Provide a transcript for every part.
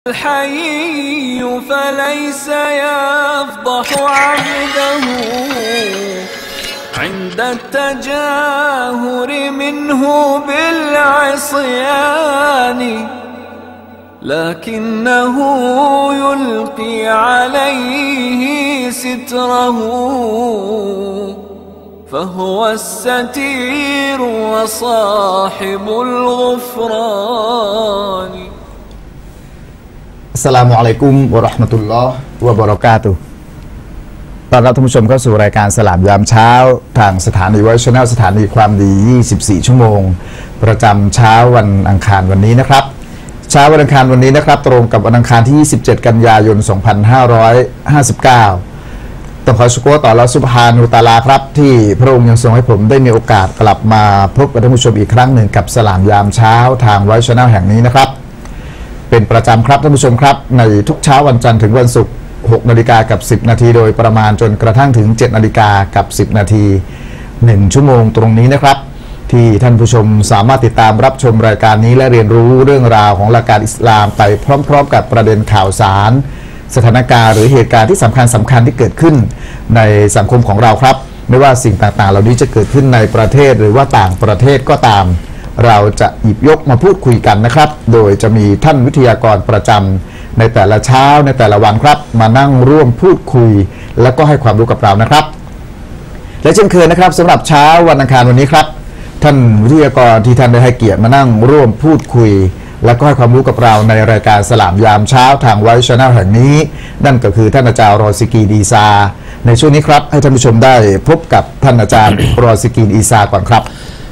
الحي فليس يفضح عبده عند التجاهر منه بالعصيان لكنه يلقي عليه ستره فهو الستير وصاحب الغفران อัสสลามุอะลัยกุมวะเราะห์มะตุลลอฮ์วะบะเราะกาตุฮ์ต้อนรับท่านผู้ชมเข้าสู่รายการสลามยามเช้าทางสถานีVoice Channelสถานีความดี24ชั่วโมงประจำเช้าวันอังคารวันนี้นะครับเช้าวันอังคารวันนี้นะครับตรงกับวันอังคารที่27กันยายน2559ต้องขอชุกรต่ออัลเลาะห์ซุบฮานะฮูวะตะอาลาครับที่พระองค์ยังทรงให้ผมได้มีโอกาสกลับมาพบกับท่านผู้ชมอีกครั้งหนึ่งกับสลามยามเช้าทางVoice Channelแห่งนี้นะครับเป็นประจำครับท่านผู้ชมครับในทุกเช้าวันจันทร์ถึงวันศุกร์6 นาฬิกากับ10 นาทีโดยประมาณจนกระทั่งถึง7 นาฬิกากับ10 นาที1 ชั่วโมงตรงนี้นะครับที่ท่านผู้ชมสามารถติดตามรับชมรายการนี้และเรียนรู้เรื่องราวของหลักการอิสลามไปพร้อมๆกับประเด็นข่าวสารสถานการณ์หรือเหตุการณ์ที่สำคัญที่เกิดขึ้นในสังคมของเราครับไม่ว่าสิ่งต่างๆเหล่านี้จะเกิดขึ้นในประเทศหรือว่าต่างประเทศก็ตามเราจะหยิบยกมาพูดคุยกันนะครับโดยจะมีท่านวิทยากรประจำในแต่ละเช้าในแต่ละวันครับมานั่งร่วมพูดคุยแล้วก็ให้ความรู้กับเรานะครับและเช่นเคยนะครับสำหรับเช้าวันอังคารวันนี้ครับท่านวิทยากรที่ท่านได้ให้เกียรติมานั่งร่วมพูดคุยและก็ให้ความรู้กับเราในรายการสลามยามเช้าทางVoice Channelแห่งนี้นั่นก็คือท่านอาจารย์รอซิกีดีซาในช่วงนี้ครับให้ท่านผู้ชมได้พบกับท่านอาจารย์รอซิกีดีซาก่อนครับ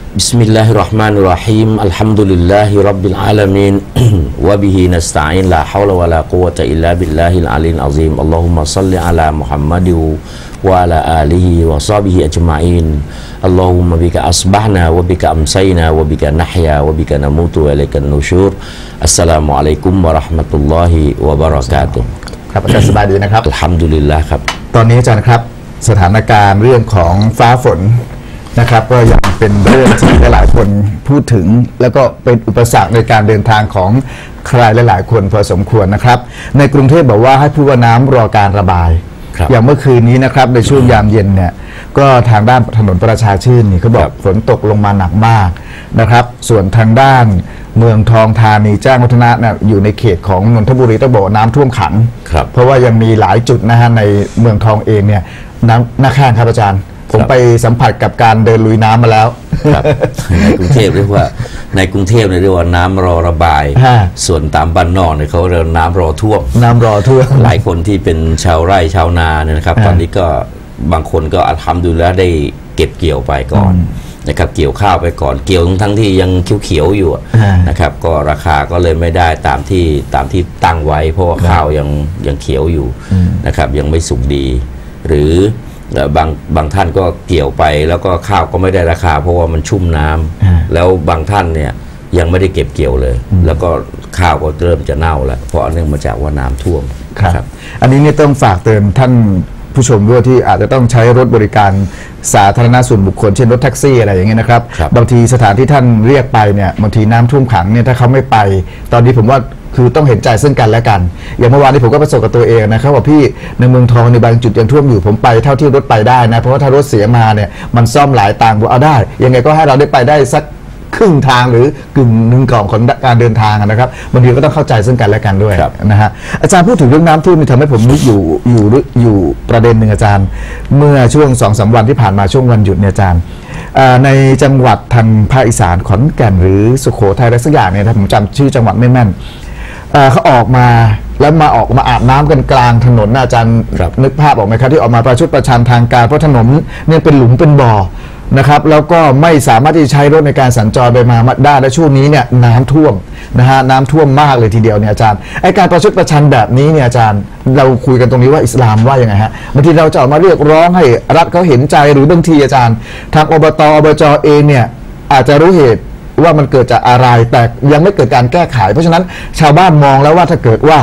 Bismillahirrahmanirrahim. Alhamdulillahi Rabbil Alamin. Wa bihi nasta'in la hawla wa la quwwata illa billahil aliyil azim. Allahumma salli ala Muhammadin wa ala alihi wa sahbihi ajma'in. Allahumma bika asbahna wa bika amsayna wa bika nahya wa bika namutu wa ilaikan nusyur. Assalamualaikum warahmatullahi wabarakatuh. ครับอาจารย์สบายดีนะครับ Alhamdulillah ครับตอนนี้อาจารย์ครับสถานการณ์เรื่องของฟ้าฝนนะครับก็ยังเป็นเรื่องที่หลายคนพูดถึงแล้วก็เป็นอุปสรรคในการเดินทางของใครหลายๆคนพอสมควรนะครับในกรุงเทพบอกว่าให้พูดว่าน้ำรอการระบายอย่างเมื่อคืนนี้นะครับในช่วงยามเย็นเนี่ยก็ทางด้านถนนประชาชื่นนี่เขาบอกฝนตกลงมาหนักมากนะครับส่วนทางด้านเมืองทองธานีแจ้งวัฒนะเนี่ยอยู่ในเขตของนนทบุรีต้องบอกน้ำท่วมขังเพราะว่ายังมีหลายจุดนะฮะในเมืองทองเองเนี่ยน้ำหน้าข้างครับอาจารย์ผมไปสัมผัสกับการเดินลุยน้ำมาแล้วในกรุงเทพเรียกว่าในกรุงเทพเรียกว่าน้ำรอระบายส่วนตามบ้านนอกเนี่ยเขาเรียกน้ำรอท่วมหลายคนที่เป็นชาวไร่ชาวนาเนี่ยนะครับตอนนี้ก็บางคนก็ทำดูแล้วได้เก็บเกี่ยวไปก่อนนะครับเกี่ยวข้าวไปก่อนเกี่ยวทั้งที่ยังเขียวๆอยู่นะครับก็ราคาก็เลยไม่ได้ตามที่ตั้งไว้เพราะว่าข้าวยังเขียวอยู่นะครับยังไม่สุกดีหรือบางท่านก็เกี่ยวไปแล้วก็ข้าวก็ไม่ได้ราคาเพราะว่ามันชุ่มน้ำแล้วบางท่านเนี่ยยังไม่ได้เก็บเกี่ยวเลยแล้วก็ข้าวก็เริ่มจะเน่าแล้วเพราะเนื่องมาจากว่าน้ำท่วมครับอันนี้เนี่ยต้องฝากเตือนท่านผู้ชมด้วยที่อาจจะต้องใช้รถบริการสาธารณะส่วนบุคคลเช่นรถแท็กซี่อะไรอย่างเงี้ยนะครับบางทีสถานที่ท่านเรียกไปเนี่ยบางทีน้ำท่วมขังเนี่ยถ้าเขาไม่ไปตอนนี้ผมว่าคือต้องเห็นใจซึ่งกันและกันอย่างเมื่อวานนี้ผมก็ประสบกับตัวเองนะครับว่าพี่ในเมืองทองในบางจุดยังท่วมอยู่ผมไปเท่าที่รถไปได้นะเพราะว่าถ้ารถเสียมาเนี่ยมันซ่อมหลายตังค์เอาได้ยังไงก็ให้เราได้ไปได้สักครึ่งทางหรือกึ่งหนึ่งของการเดินทางนะครับบางทีก็ต้องเข้าใจซึ่งกันและกันด้วยนะฮะอาจารย์พูดถึงเรื่องน้ำท่วมทำให้ผมนึกอยู่ประเด็นหนึ่งอาจารย์เมื่อช่วง2-3 วันที่ผ่านมาช่วงวันหยุดเนี่ยอาจารย์ในจังหวัดทางภาคอีสานขอนแก่นหรือสุโขทัยอะไรสักอย่างเนี่ยถ้าผมจำชื่อจังหวัดไม่แม่นเขาออกมาแล้วมาอาบน้ำกันกลางถนนอาจารย์นึกภาพออกไหมครับที่ออกมาประชดประชันทางการเพราะถนนเนี่ยเป็นหลุมเป็นบ่อนะครับแล้วก็ไม่สามารถที่จะใช้รถในการสัญจรไปมาได้และช่วงนี้เนี่ยน้ำท่วมนะฮะน้ำท่วมมากเลยทีเดียวเนี่ยอาจารย์ไอการประชดประชันแบบนี้เนี่ยอาจารย์เราคุยกันตรงนี้ว่าอิสลามว่ายังไงฮะบางทีเราจะออกมาเรียกร้องให้รัฐเขาเห็นใจหรือบางทีอาจารย์ทางอบจเองเนี่ยอาจจะรู้เหตุว่ามันเกิดจากอะไรแต่ยังไม่เกิดการแก้ไขเพราะฉะนั้นชาวบ้านมองแล้วว่าถ้าเกิดว่า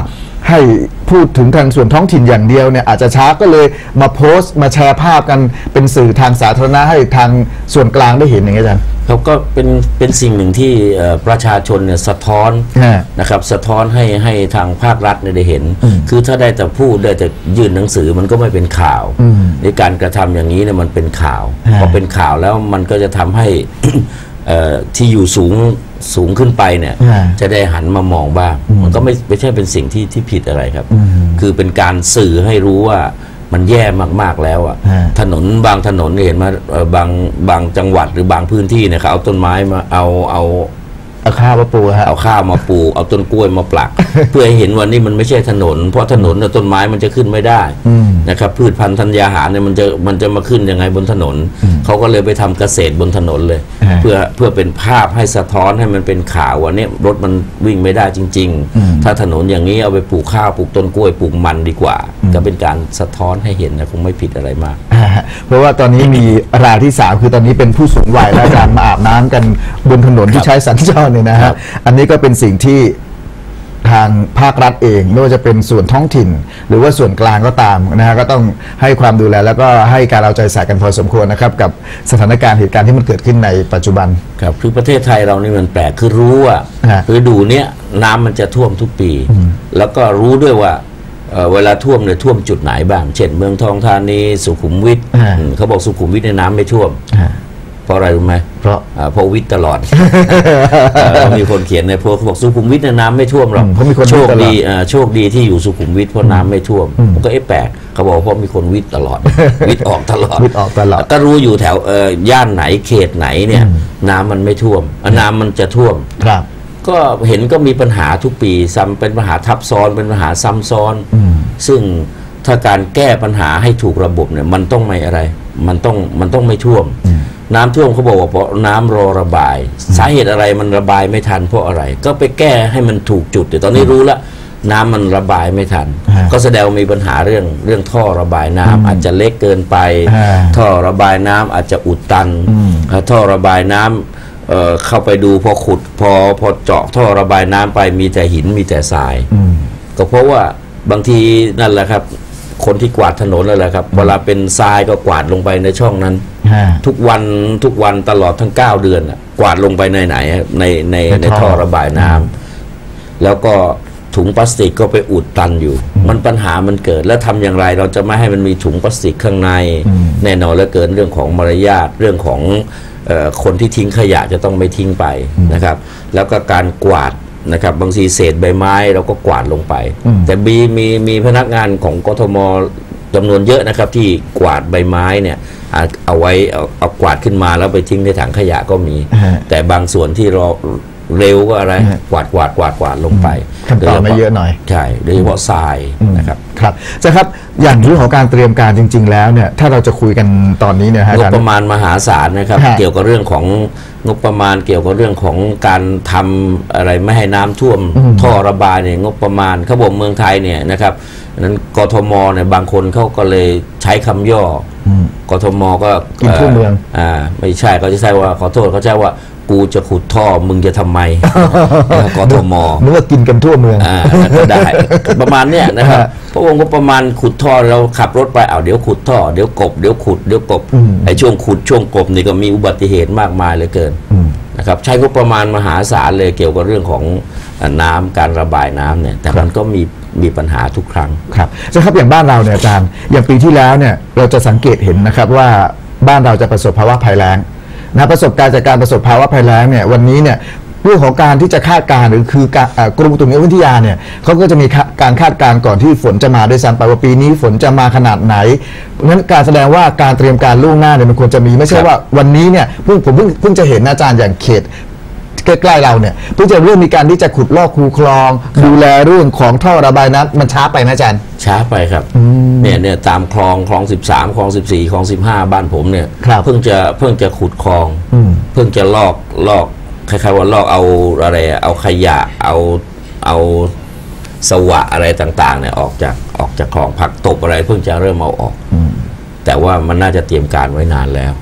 ให้พูดถึงทางส่วนท้องถิ่นอย่างเดียวเนี่ยอาจจะช้าก็เลยมาโพสต์มาแชร์ภาพกันเป็นสื่อทางสาธารณะให้ทางส่วนกลางได้เห็นอย่างนี้อาจารย์เขาก็เป็นสิ่งหนึ่งที่ประชาชนเนี่ยสะท้อนนะครับสะท้อนให้ทางภาครัฐได้เห็นคือถ้าได้แต่พูดได้แต่ยื่นหนังสือมันก็ไม่เป็นข่าวในการกระทำอย่างนี้เนี่ยมันเป็นข่าวพอเป็นข่าวแล้วมันก็จะทำให้ ที่อยู่สูงขึ้นไปเนี่ยจะได้หันมามองบ้างมันก็ไม่ใช่เป็นสิ่งที่ผิดอะไรครับคือเป็นการสื่อให้รู้ว่ามันแย่มากๆแล้วอ่ะถนนบางถนนเห็นมาบางจังหวัดหรือบางพื้นที่เนี่ยเขาเอาต้นไม้มาเอาข้าวมาปลูกเอาข้าวมาปลูกเอาต้นกล้วยมาปลัก เพื่อให้เห็นว่านี่มันไม่ใช่ถนนเพราะถนนต้นไม้มันจะขึ้นไม่ได้นะครับพืชพันธุ์ธัญญาหารเนี่ยมันจะมาขึ้นยังไงบนถนนเขาก็เลยไปทำเกษตรบนถนนเลยเพื่อเป็นภาพให้สะท้อนให้มันเป็นข่าวว่าเนี่ยรถมันวิ่งไม่ได้จริงๆถ้าถนนอย่างนี้เอาไปปลูกข้าวปลูกต้นกล้วยปลูกมันดีกว่าก็เป็นการสะท้อนให้เห็นนะคงไม่ผิดอะไรมากเพราะว่าตอนนี้มีรายที่3คือตอนนี้เป็นผู้สูงวัยและการมาอาบน้ำกันบนถนนที่ใช้สัญจรเนี่ยนะฮะอันนี้ก็เป็นสิ่งที่ทางภาครัฐเองไม่ว่าจะเป็นส่วนท้องถิ่นหรือว่าส่วนกลางก็ตามนะฮะก็ต้องให้ความดูแลแล้วก็ให้การเอาใจใส่กันพอสมควรนะครับกับสถานการณ์เหตุการณ์ที่มันเกิดขึ้นในปัจจุบันครับคือประเทศไทยเรานี่มันแปลกคือรู้ว่าฤดูเนี้ยน้ำมันจะท่วมทุกปีแล้วก็รู้ด้วยว่าเวลาท่วมเนี่ยท่วมจุดไหนบ้างเช่นเมืองทองธานีสุขุมวิทเขาบอกสุขุมวิทในน้ำไม่ท่วมเพราะอะไรรู้ไหมเพราะวิทย์ตลอดมีคนเขียนในโพสต์เขาบอกสุขุมวิทในน้ำไม่ท่วมหรอกโชคดีที่อยู่สุขุมวิทเพราะน้ำไม่ท่วมผมก็แปลกเขาบอกเพราะมีคนวิทย์ตลอดวิทย์ออกตลอดก็รู้อยู่แถวย่านไหนเขตไหนเนี่ยน้ำมันไม่ท่วมน้ำมันจะท่วมก็เห็นก็มีปัญหาทุกปีซ้ำเป็นปัญหาทับซ้อนเป็นปัญหาซ้ำซ้อนซึ่งถ้าการแก้ปัญหาให้ถูกระบบเนี่ยมันต้องไม่อะไรมันต้องไม่ท่วมน้ำท่วมเขาบอกว่าเพราะน้ำรอระบายสาเหตุอะไรมันระบายไม่ทันเพราะอะไรก็ไปแก้ให้มันถูกจุดแต่ตอนนี้รู้แล้วน้ำมันระบายไม่ทันก็แสดงมีปัญหาเรื่องท่อระบายน้ำอาจจะเล็กเกินไปท่อระบายน้ำอาจจะอุดตันท่อระบายน้ำเข้าไปดูพอขุดพอเจาะท่อระบายน้ำไปมีแต่หินมีแต่ทรายก็เพราะว่าบางทีนั่นแหละครับคนที่กวาดถนนนั่นแหละครับเวลาเป็นทรายก็กวาดลงไปในช่องนั้นทุกวันตลอดทั้ง9 เดือนกวาดลงไปในท่อระบายน้ำแล้วก็ถุงพลาสติกก็ไปอุดตันอยู่มันปัญหามันเกิดแล้วทำอย่างไรเราจะไม่ให้มันมีถุงพลาสติกข้างในแน่นอนแล้วเกินเรื่องของมารยาทเรื่องของคนที่ทิ้งขยะจะต้องไม่ทิ้งไปนะครับแล้วก็การกวาดนะครับบางทีเศษใบไม้เราก็กวาดลงไปแต่มีพนักงานของกทมจำนวนเยอะนะครับที่กวาดใบไม้เนี่ยเอาไว้เอากวาดขึ้นมาแล้วไปทิ้งในถังขยะก็มีแต่บางส่วนที่เราเร็วก็อะไรกวาดลงไปขั้นตอนไม่เยอะหน่อยใช่โดยเฉพาะทรายนะครับครับจะครับอย่างเรื่องของการเตรียมการจริงๆแล้วเนี่ยถ้าเราจะคุยกันตอนนี้เนี่ยงบประมาณมหาศาลนะครับเกี่ยวกับเรื่องของงบประมาณเกี่ยวกับเรื่องของการทำอะไรไม่ให้น้ำท่วมท่อระบายเนี่ยงบประมาณเขาบอกเมืองไทยเนี่ยนะครับนั้นกทมเนี่ยบางคนเขาก็เลยใช้คำย่อกทมก็กินทั่วเมืองไม่ใช่เขาจะใช้ว่าขอโทษเขาใช้ว่ากูจะขุดท่อมึงจะทำไมกทมนึกว่ากินกันทั่วเมืองก็ได้ประมาณเนี้ยนะครับเพราะวงก็ประมาณขุดท่อเราขับรถไปเดี๋ยวขุดท่อเดี๋ยวกบเดี๋ยวขุดเดี๋ยวกบไอ้ช่วงขุดช่วงกบนี่ก็มีอุบัติเหตุมากมายเหลือเกินนะครับใช้งบประมาณมหาศาลเลยเกี่ยวกับเรื่องของน้ำการระบายน้ำเนี่ยแต่มันก็มีปัญหาทุกครั้งครับใช่ครับอย่างบ้านเราเนี่ยอาจารย์อย่างปีที่แล้วเนี่ยเราจะสังเกตเห็นนะครับว่าบ้านเราจะประสบภาวะภัยแล้งนะประสบการณ์จากการประสบภาวะภัยแล้งเนี่ยวันนี้เนี่ยเรื่องของการที่จะคาดการณ์หรือคือกรมอุตุนิยมวิทยาเนี่ยเขาก็จะมีการคาดการณ์ก่อนที่ฝนจะมาด้วยซ้ำไปว่าปีนี้ฝนจะมาขนาดไหนเพราะฉะนั้นการแสดงว่าการเตรียมการล่วงหน้าเนี่ยมันควรจะมีไม่ใช่ว่าวันนี้เนี่ยผมเพิ่งจะเห็นอาจารย์อย่างเขตใกล้ๆเราเนี่ยเพิ่งจะเริ่มมีการที่จะขุดลอกคูคลองดูแลเรื่องของท่อระบายน้ำมันช้าไปไหมอาจารย์ช้าไปครับเนี่ยตามคลอง13คลอง14คลอง15บ้านผมเนี่ยเพิ่งจะขุดคลองเพิ่งจะลอกคล้ายๆว่าลอกเอาอะไรเอาขยะเอาสวะอะไรต่างๆเนี่ยออกจากคลองผักตบอะไรเพิ่งจะเริ่มเอาออกแต่ว่ามันน่าจะเตรียมการไว้นานแล้ว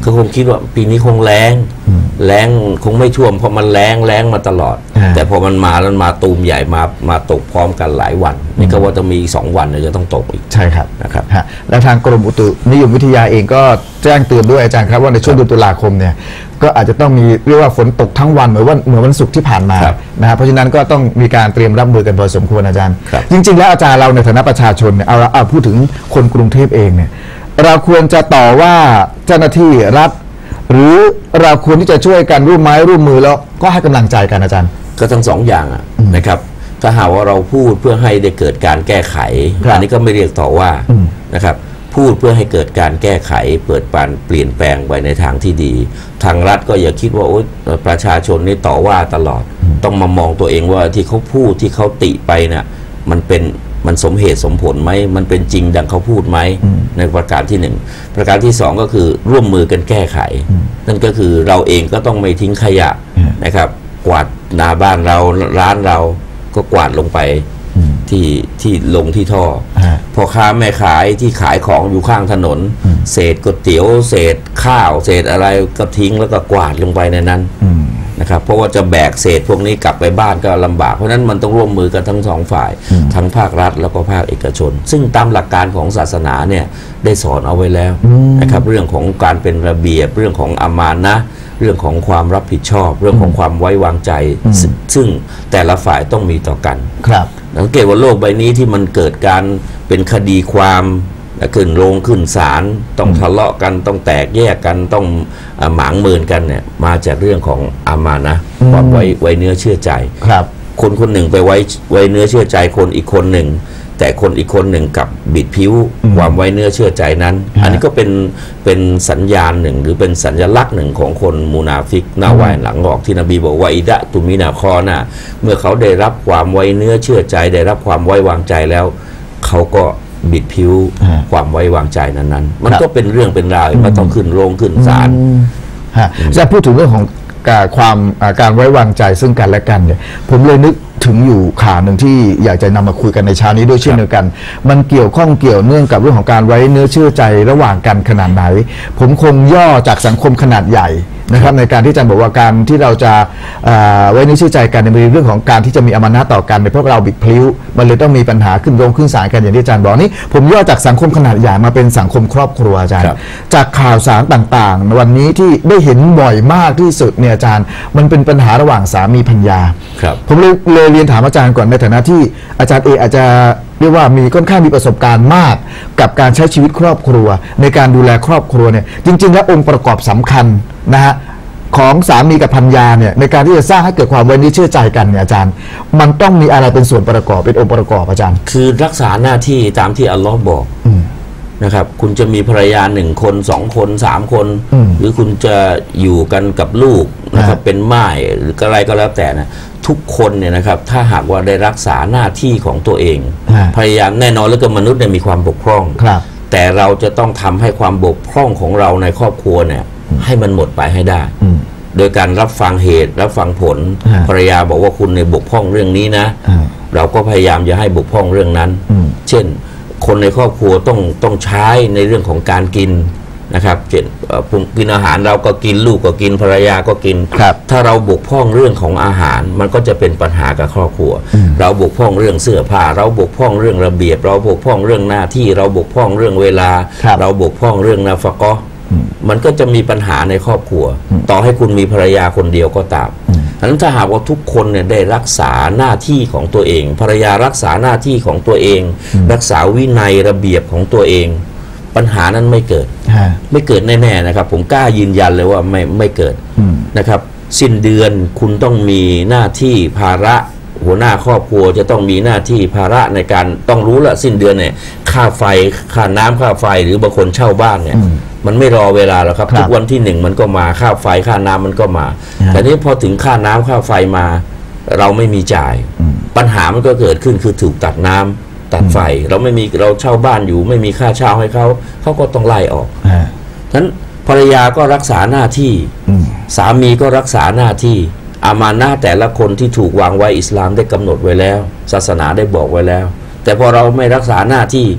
เขาคงคิดว่าปีนี้คงแล้งคงไม่ท่วมเพราะมันแล้งมาตลอดแต่พอมันมาแล้วมาตูมใหญ่มาตกพร้อมกันหลายวันนี่ก็ว่าจะมี2 วันจะต้องตกอีกใช่ครับนะครับและทางกรมอุตุนิยมวิทยาเองก็แจ้งเตือนด้วยอาจารย์ครับว่าในช่วงเดือนตุลาคมเนี่ยก็อาจจะต้องมีเรียกว่าฝนตกทั้งวันเหมือนวันศุกร์ที่ผ่านมานะครับเพราะฉะนั้นก็ต้องมีการเตรียมรับมือกันพอสมควรอาจารย์จริงๆแล้วอาจารย์เราในฐานะประชาชนเนี่ยเอาพูดถึงคนกรุงเทพเองเนี่ยเราควรจะต่อว่าเจ้าหน้าที่รัฐหรือเราควรที่จะช่วยกันร่วมไม้ร่วมมือแล้วก็ให้กำลังใจกันอาจารย์ก็ทั้ง2 อย่างนะครับถ้าหากว่าเราพูดเพื่อให้ได้เกิดการแก้ไขอันนี้ก็ไม่เรียกต่อว่านะครับพูดเพื่อให้เกิดการแก้ไขเปิดปานเปลี่ยนแปลงไปในทางที่ดีทางรัฐก็อย่าคิดว่าโอ๊ยประชาชนนี่ต่อว่าตลอดต้องมามองตัวเองว่าที่เขาพูดที่เขาติไปเนี่ยมันสมเหตุสมผลไหมมันเป็นจริงดังเขาพูดไหมในประการที่1ประการที่2ก็คือร่วมมือกันแก้ไขนั่นก็คือเราเองก็ต้องไม่ทิ้งขยะนะครับกวาดหน้าบ้านเราร้านเราก็กวาดลงไปที่ลงที่ท่อพอค้าแม่ขายที่ขายของอยู่ข้างถนนเศษก๋วยเตี๋ยวเศษข้าวเศษอะไรก็ทิ้งแล้วก็กวาดลงไปในนั้นนะครับเพราะว่าจะแบกเศษพวกนี้กลับไปบ้านก็ลำบากเพราะนั้นมันต้องร่วมมือกันทั้ง2 ฝ่ายทั้งภาครัฐแล้วก็ภาคเอกชนซึ่งตามหลักการของศาสนาเนี่ยได้สอนเอาไว้แล้วนะครับเรื่องของการเป็นระเบียบเรื่องของอามานะห์เรื่องของความรับผิดชอบเรื่องของความไว้วางใจซึ่งแต่ละฝ่ายต้องมีต่อกันครับสังเกตว่าโลกใบนี้ที่มันเกิดการเป็นคดีความขึ้นโรงขึ้นศาลต้องทะเลาะกันต้องแตกแยกกันต้องหมางเมินกันเนี่ยมาจากเรื่องของอามานะห์ความไว้เนื้อเชื่อใจครับคนหนึ่งไปไว้เนื้อเชื่อใจคนอีกคนหนึ่งแต่คนอีกคนหนึ่งกับบิดผิวความไว้เนื้อเชื่อใจนั้นอันนี้ก็เป็นสัญญาณหนึ่งหรือเป็นสัญลักษณ์หนึ่งของคนมุนาฟิกหน้าไหว้หลังออกที่นบีบอกว่าอิดะตุมินาคอนะเมื่อเขาได้รับความไว้เนื้อเชื่อใจได้รับความไว้วางใจแล้วเขาก็บิดผิวความไว้วางใจนั้นมันก็เป็นเรื่องเป็นราวไม่ต้องขึ้นโรงขึ้นศาลจะพูดถึงเรื่องของการไว้วางใจซึ่งกันและกันเนี่ยผมเลยนึกถึงอยู่ข่าวหนึ่งที่อยากจะนำมาคุยกันในเช้านี้ด้วยเช่นเดียวกันมันเกี่ยวเนื่องกับเรื่องของการไว้เนื้อเชื่อใจระหว่างกันขนาดไหนผมคงย่อจากสังคมขนาดใหญ่นะครับในการที่อาจารย์บอกว่าการที่เราจะไว้เนื้อเชื่อใจกันในเรื่องของการที่จะมีอามานะห์ต่อกันในเพราะเราบิดพลิ้วมันเลยต้องมีปัญหาขึ้นโรงขึ้นศาลกันอย่างที่อาจารย์บอกนี่ผมย่อจากสังคมขนาดใหญ่มาเป็นสังคมครอบครัวอาจารย์จากข่าวสารต่างๆวันนี้ที่ได้เห็นบ่อยมากที่สุดเนี่ยอาจารย์มันเป็นปัญหาระหว่างสามีภรรยาผมเลยเรียนถามอาจารย์ก่อนในฐานะที่อาจารย์อาจจะเรียกว่ามีค่อนข้างมีประสบการณ์มากกับการใช้ชีวิตครอบครัวในการดูแลครอบครัวเนี่ยจริงๆแล้วองค์ประกอบสำคัญนะฮะของสามีกับภรรยาเนี่ยในการที่จะสร้างให้เกิดความไว้เนื้อเชื่อใจกันเนี่ยอาจารย์มันต้องมีอะไรเป็นส่วนประกอบเป็นองค์ประกอบอาจารย์คือรักษาหน้าที่ตามที่อัลลอฮ์บอกนะครับคุณจะมีภรรยา1 คน 2 คน3 คนหรือคุณจะอยู่กันกับลูกนะครับเป็นม่ายหรืออะไรก็แล้วแต่นะทุกคนเนี่ยนะครับถ้าหากว่าได้รักษาหน้าที่ของตัวเองพยายามแน่นอนแล้วก็มนุษย์เนี่ยมีความบกพร่องแต่เราจะต้องทำให้ความบกพร่องของเราในครอบครัวเนี่ยให้มันหมดไปให้ได้โดยการรับฟังเหตุรับฟังผลภรรยาบอกว่าคุณในบกพร่องเรื่องนี้นะเราก็พยายามจะให้บกพร่องเรื่องนั้นเช่นคนในครอบครัวต้องใช้ในเรื่องของการกินนะครับเช่นกินอาหารเราก็กินลูกก็กินภรรยาก็กินถ้าเราบกพร่องเรื่องของอาหารมันก็จะเป็นปัญหากับครอบครัวเราบกพร่องเรื่องเสื้อผ้าเราบกพร่องเรื่องระเบียบเราบกพร่องเรื่องหน้าที่เราบกพร่องเรื่องเวลาเราบกพร่องเรื่องนาฟะกะห์มันก็จะมีปัญหาในครอบครัวต่อให้คุณมีภรรยาคนเดียวก็ตามฉะนั้นถ้าหากว่าทุกคนเนี่ยได้รักษาหน้าที่ของตัวเองภรรยารักษาหน้าที่ของตัวเองรักษาวินัยระเบียบของตัวเองปัญหานั้นไม่เกิดแน่ๆนะครับผมกล้ายืนยันเลยว่าไม่เกิดนะครับสิ้นเดือนคุณต้องมีหน้าที่ภาระหัวหน้าครอบครัวจะต้องมีหน้าที่ภาระในการต้องรู้ละสิ้นเดือนเนี่ยค่าไฟค่าน้ำค่าไฟหรือบางคนเช่าบ้านเนี่ยมันไม่รอเวลาหรอกครับทุกวันที่1มันก็มาค่าไฟค่าน้ำมันก็มาแต่นี้พอถึงค่าน้ำค่าไฟมาเราไม่มีจ่ายปัญหามันก็เกิดขึ้นคือถูกตัดน้ำตัดไฟเราไม่มีเราเช่าบ้านอยู่ไม่มีค่าเช่าให้เขาก็ต้องไล่ออกฉะนั้นภรรยาก็รักษาหน้าที่สามีก็รักษาหน้าที่อามานะห์แต่ละคนที่ถูกวางไว้อิสลามได้กำหนดไว้แล้วศาสนาได้บอกไว้แล้วแต่พอเราไม่รักษาหน้าที่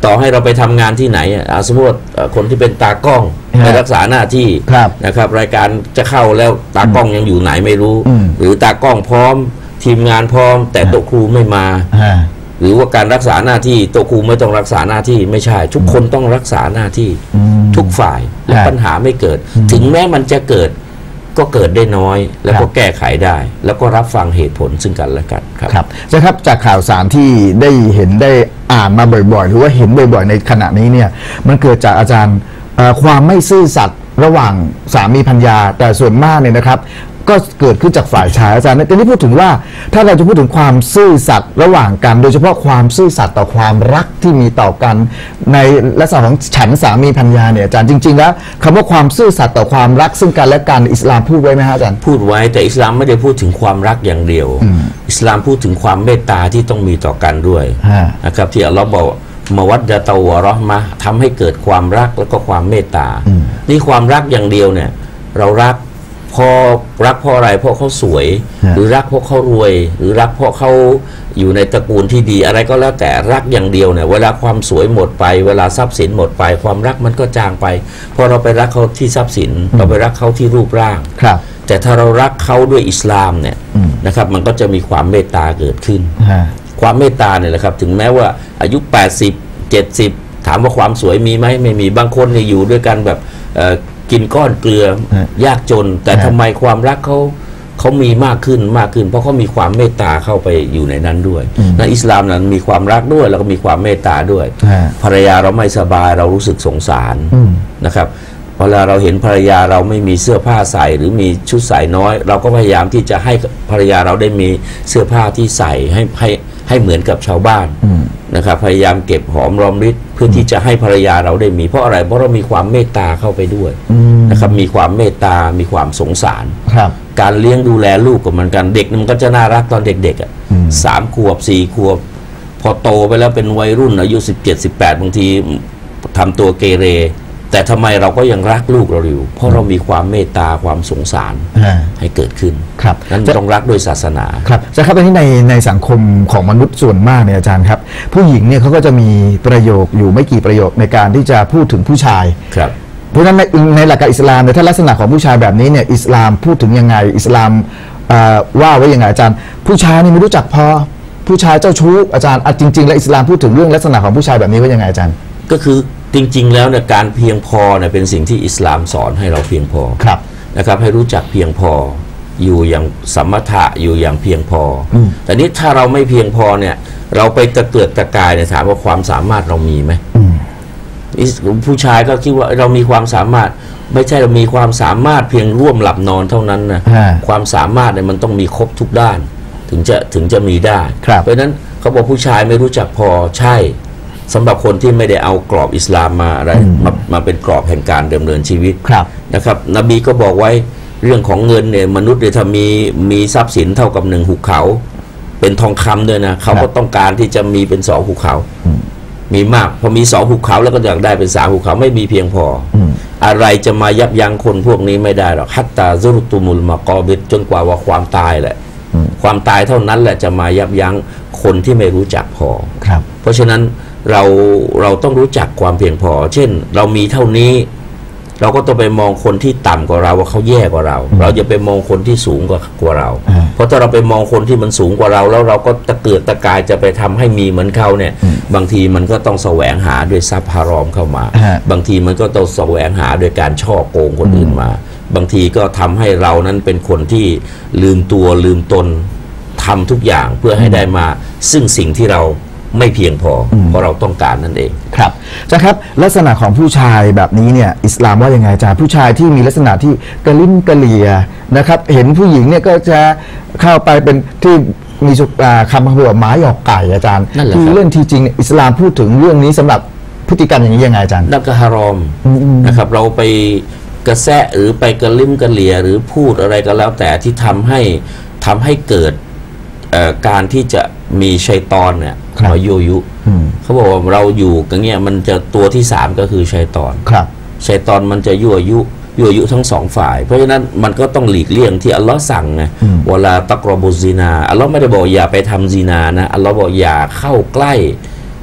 ต่อให้เราไปทำงานที่ไหนสมมติคนที่เป็นตากล้องไปรักษาหน้าที่นะครับรายการจะเข้าแล้วตากล้องยังอยู่ไหนไม่รู้หรือตากล้องพร้อมทีมงานพร้อมแต่โต๊ะครูไม่มาหรือว่าการรักษาหน้าที่โต๊ะครูไม่ต้องรักษาหน้าที่ไม่ใช่ทุกคนต้องรักษาหน้าที่ทุกฝ่ายและปัญหาไม่เกิดถึงแม้มันจะเกิดก็เกิดได้น้อยแล้วก็แก้ไขได้แล้วก็รับฟังเหตุผลซึ่งกันและกันครับใช่ครับจากข่าวสารที่ได้เห็นได้อ่านมาบ่อยๆหรือว่าเห็นบ่อยๆในขณะนี้เนี่ยมันเกิดจากอาจารย์ความไม่ซื่อสัตย์ระหว่างสามีภรรยาแต่ส่วนมากเนี่ยนะครับก็เกิดขึ้นจากฝ่ายชายอาจารย์แต่นี่พูดถึงว่าถ้าเราจะพูดถึงความซื่อสัตย์ระหว่างกันโดยเฉพาะความซื่อสัตย์ต่อความรักที่มีต่อกันในลักษณะของฉันสามีภรรยาเนี่ยอาจารย์จริงๆแล้วคำว่าความซื่อสัตย์ต่อความรักซึ่งกันและกันอิสลามพูดไว้ไหมฮะอาจารย์พูดไว้แต่อิสลามไม่ได้พูดถึงความรักอย่างเดียวอิสลามพูดถึงความเมตตาที่ต้องมีต่อกันด้วยนะครับที่อัลลอฮ์บอกมวัดดะตะวะเราะห์มะห์ทำให้เกิดความรักแล้วก็ความเมตตานี่ความรักอย่างเดียวเนี่ยเรารักเพราะอะไรเพราะเขาสวยหรือรักเพราะเขารวยหรือรักเพราะเขาอยู่ในตระกูลที่ดีอะไรก็แล้วแต่รักอย่างเดียวเนี่ยเวลาความสวยหมดไปเวลาทรัพย์สินหมดไปความรักมันก็จางไปพอเราไปรักเขาที่ทรัพย์สินเราไปรักเขาที่รูปร่างแต่ถ้าเรารักเขาด้วยอิสลามเนี่ยนะครับมันก็จะมีความเมตตาเกิดขึ้นความเมตตาเนี่ยแหละครับถึงแม้ว่าอายุ80 70ถามว่าความสวยมีไหมไม่มีบางคนเนี่ยอยู่ด้วยกันแบบกินก้อนเกลือยากจนแต่ทำไมความรักเขามีมากขึ้นเพราะเขามีความเมตตาเข้าไปอยู่ในนั้นด้วยในอิสลามนั้นมีความรักด้วยแล้วก็มีความเมตตาด้วยภรรยาเราไม่สบายเรารู้สึกสงสารนะครับเวลาเราเห็นภรรยาเราไม่มีเสื้อผ้าใส่หรือมีชุดใส่น้อยเราก็พยายามที่จะให้ภรรยาเราได้มีเสื้อผ้าที่ใส่ให้เหมือนกับชาวบ้านนะครับพยายามเก็บหอมรอมริบเพื่อที่จะให้ภรรยาเราได้มีเพราะอะไรเพราะเรามีความเมตตาเข้าไปด้วยนะครับมีความเมตตามีความสงสารการเลี้ยงดูแลลูกกับมันกันเด็กมันก็จะน่ารักตอนเด็กๆ3 ขวบ 4 ขวบพอโตไปแล้วเป็นวัยรุ่นอายุ17 18บางทีทำตัวเกเรแต่ทำไมเราก็ยังรักลูกเราอยู่เพราะเรามีความเมตตาความสงสารให้เกิดขึ้นนั้นต้องรักด้วยศาสนาครับจะเข้าไปที่ในสังคมของมนุษย์ส่วนมากเนี่ยอาจารย์ครับผู้หญิงเนี่ยเขาก็จะมีประโยคอยู่ไม่กี่ประโยคในการที่จะพูดถึงผู้ชายครับเพราะฉะนั้นในหลักการอิสลามเนี่ยถ้าลักษณะของผู้ชายแบบนี้เนี่ยอิสลามพูดถึงยังไงอิสลามว่าไว้ยังไงอาจารย์ผู้ชายนี่ไม่รู้จักพอผู้ชายเจ้าชู้อาจารย์จริงๆแล้วอิสลามพูดถึงเรื่องลักษณะของผู้ชายแบบนี้ว่ายังไงอาจารย์ก็คือจริงๆแล้วเนี่ยการเพียงพอเนี่ยเป็นสิ่งที่อิสลามสอนให้เราเพียงพอนะครับให้รู้จักเพียงพออยู่อย่างสมถะอยู่อย่างเพียงพอแต่นี้ถ้าเราไม่เพียงพอเนี่ยเราไปตะเกียกตะกายเนี่ยถามว่าความสามารถเรามีไหมผู้ชายก็คิดว่าเรามีความสามารถไม่ใช่เรามีความสามารถเพียงร่วมหลับนอนเท่านั้นนะความสามารถเนี่ยมันต้องมีครบทุกด้านถึงจะมีได้เพราะฉะนั้นเขาบอกผู้ชายไม่รู้จักพอใช่สำหรับคนที่ไม่ได้เอากรอบอิสลามมาอะไรมาเป็นกรอบแห่งการดำเนินชีวิตนะครับนบีก็บอกไว้เรื่องของเงินเนี่ยมนุษย์เนี่ยถ้ามีทรัพย์สินเท่ากับ1 หุบเขาเป็นทองคำด้วยนะเขาก็ต้องการที่จะมีเป็น2 หุบเขามีมากพอมี2 หุบเขาแล้วก็อยากได้เป็น3 หุบเขาไม่มีเพียงพออะไรจะมายับยั้งคนพวกนี้ไม่ได้หรอกฮัตตาซุรตุมุลมะกอบิดจนกว่าความตายแหละความตายเท่านั้นแหละจะมายับยั้งคนที่ไม่รู้จักพอเพราะฉะนั้นเราต้องรู้จักความเพียงพอเช่นเรามีเท่านี้เราก็ต้องไปมองคนที่ต่ำกว่าเราว่าเขาแย่กว่าเราอย่าไปมองคนที่สูงกว่าเราเพราะถ้าเราไปมองคนที่มันสูงกว่าเราแล้วเราก็ตะเกียกตะกายจะไปทำให้มีเหมือนเขาเนี่ยบางทีมันก็ต้องแสวงหาด้วยทรัพย์ฮารอมเข้ามาบางทีมันก็ต้องแสวงหาด้วยการช่อโกงคนอื่นมาบางทีก็ทำให้เรานั้นเป็นคนที่ลืมตัวลืมตนทำทุกอย่างเพื่อให้ได้มาซึ่งสิ่งที่เราไม่เพียงพอเพราะเราต้องการนั่นเองครับจ้าครับลักษณะของผู้ชายแบบนี้เนี่ยอิสลามว่ายังไงจ้าผู้ชายที่มีลักษณะที่กระลิ้นกระเหลี่ยนะครับเห็นผู้หญิงเนี่ยก็จะเข้าไปเป็นที่มีคำพูดว่าหมาหยอกไก่อาจารย์ที่เรื่องที่จริงอิสลามพูดถึงเรื่องนี้สำหรับพฤติกรรมอย่างนี้ยังไงอาจารย์นั่นก็ฮารอมนะครับเราไปกระแสะหรือไปกระลิ้มกระเหลี่ยหรือพูดอะไรก็แล้วแต่ที่ทำให้เกิดการที่จะมีชัยฏอนเนี่ยมายั่วยุเขาบอกว่าเราอยู่กันเงี้ยมันจะตัวที่3ก็คือชัยฏอนชัยฏอนมันจะยั่วยุทั้ง2 ฝ่ายเพราะฉะนั้นมันก็ต้องหลีกเลี่ยงที่อัลลอฮ์สั่งไงเวลาตักรบุซินาอัลลอฮ์ไม่ได้บอกอย่าไปทำซินานะอัลลอฮ์บอกอย่าเข้าใกล้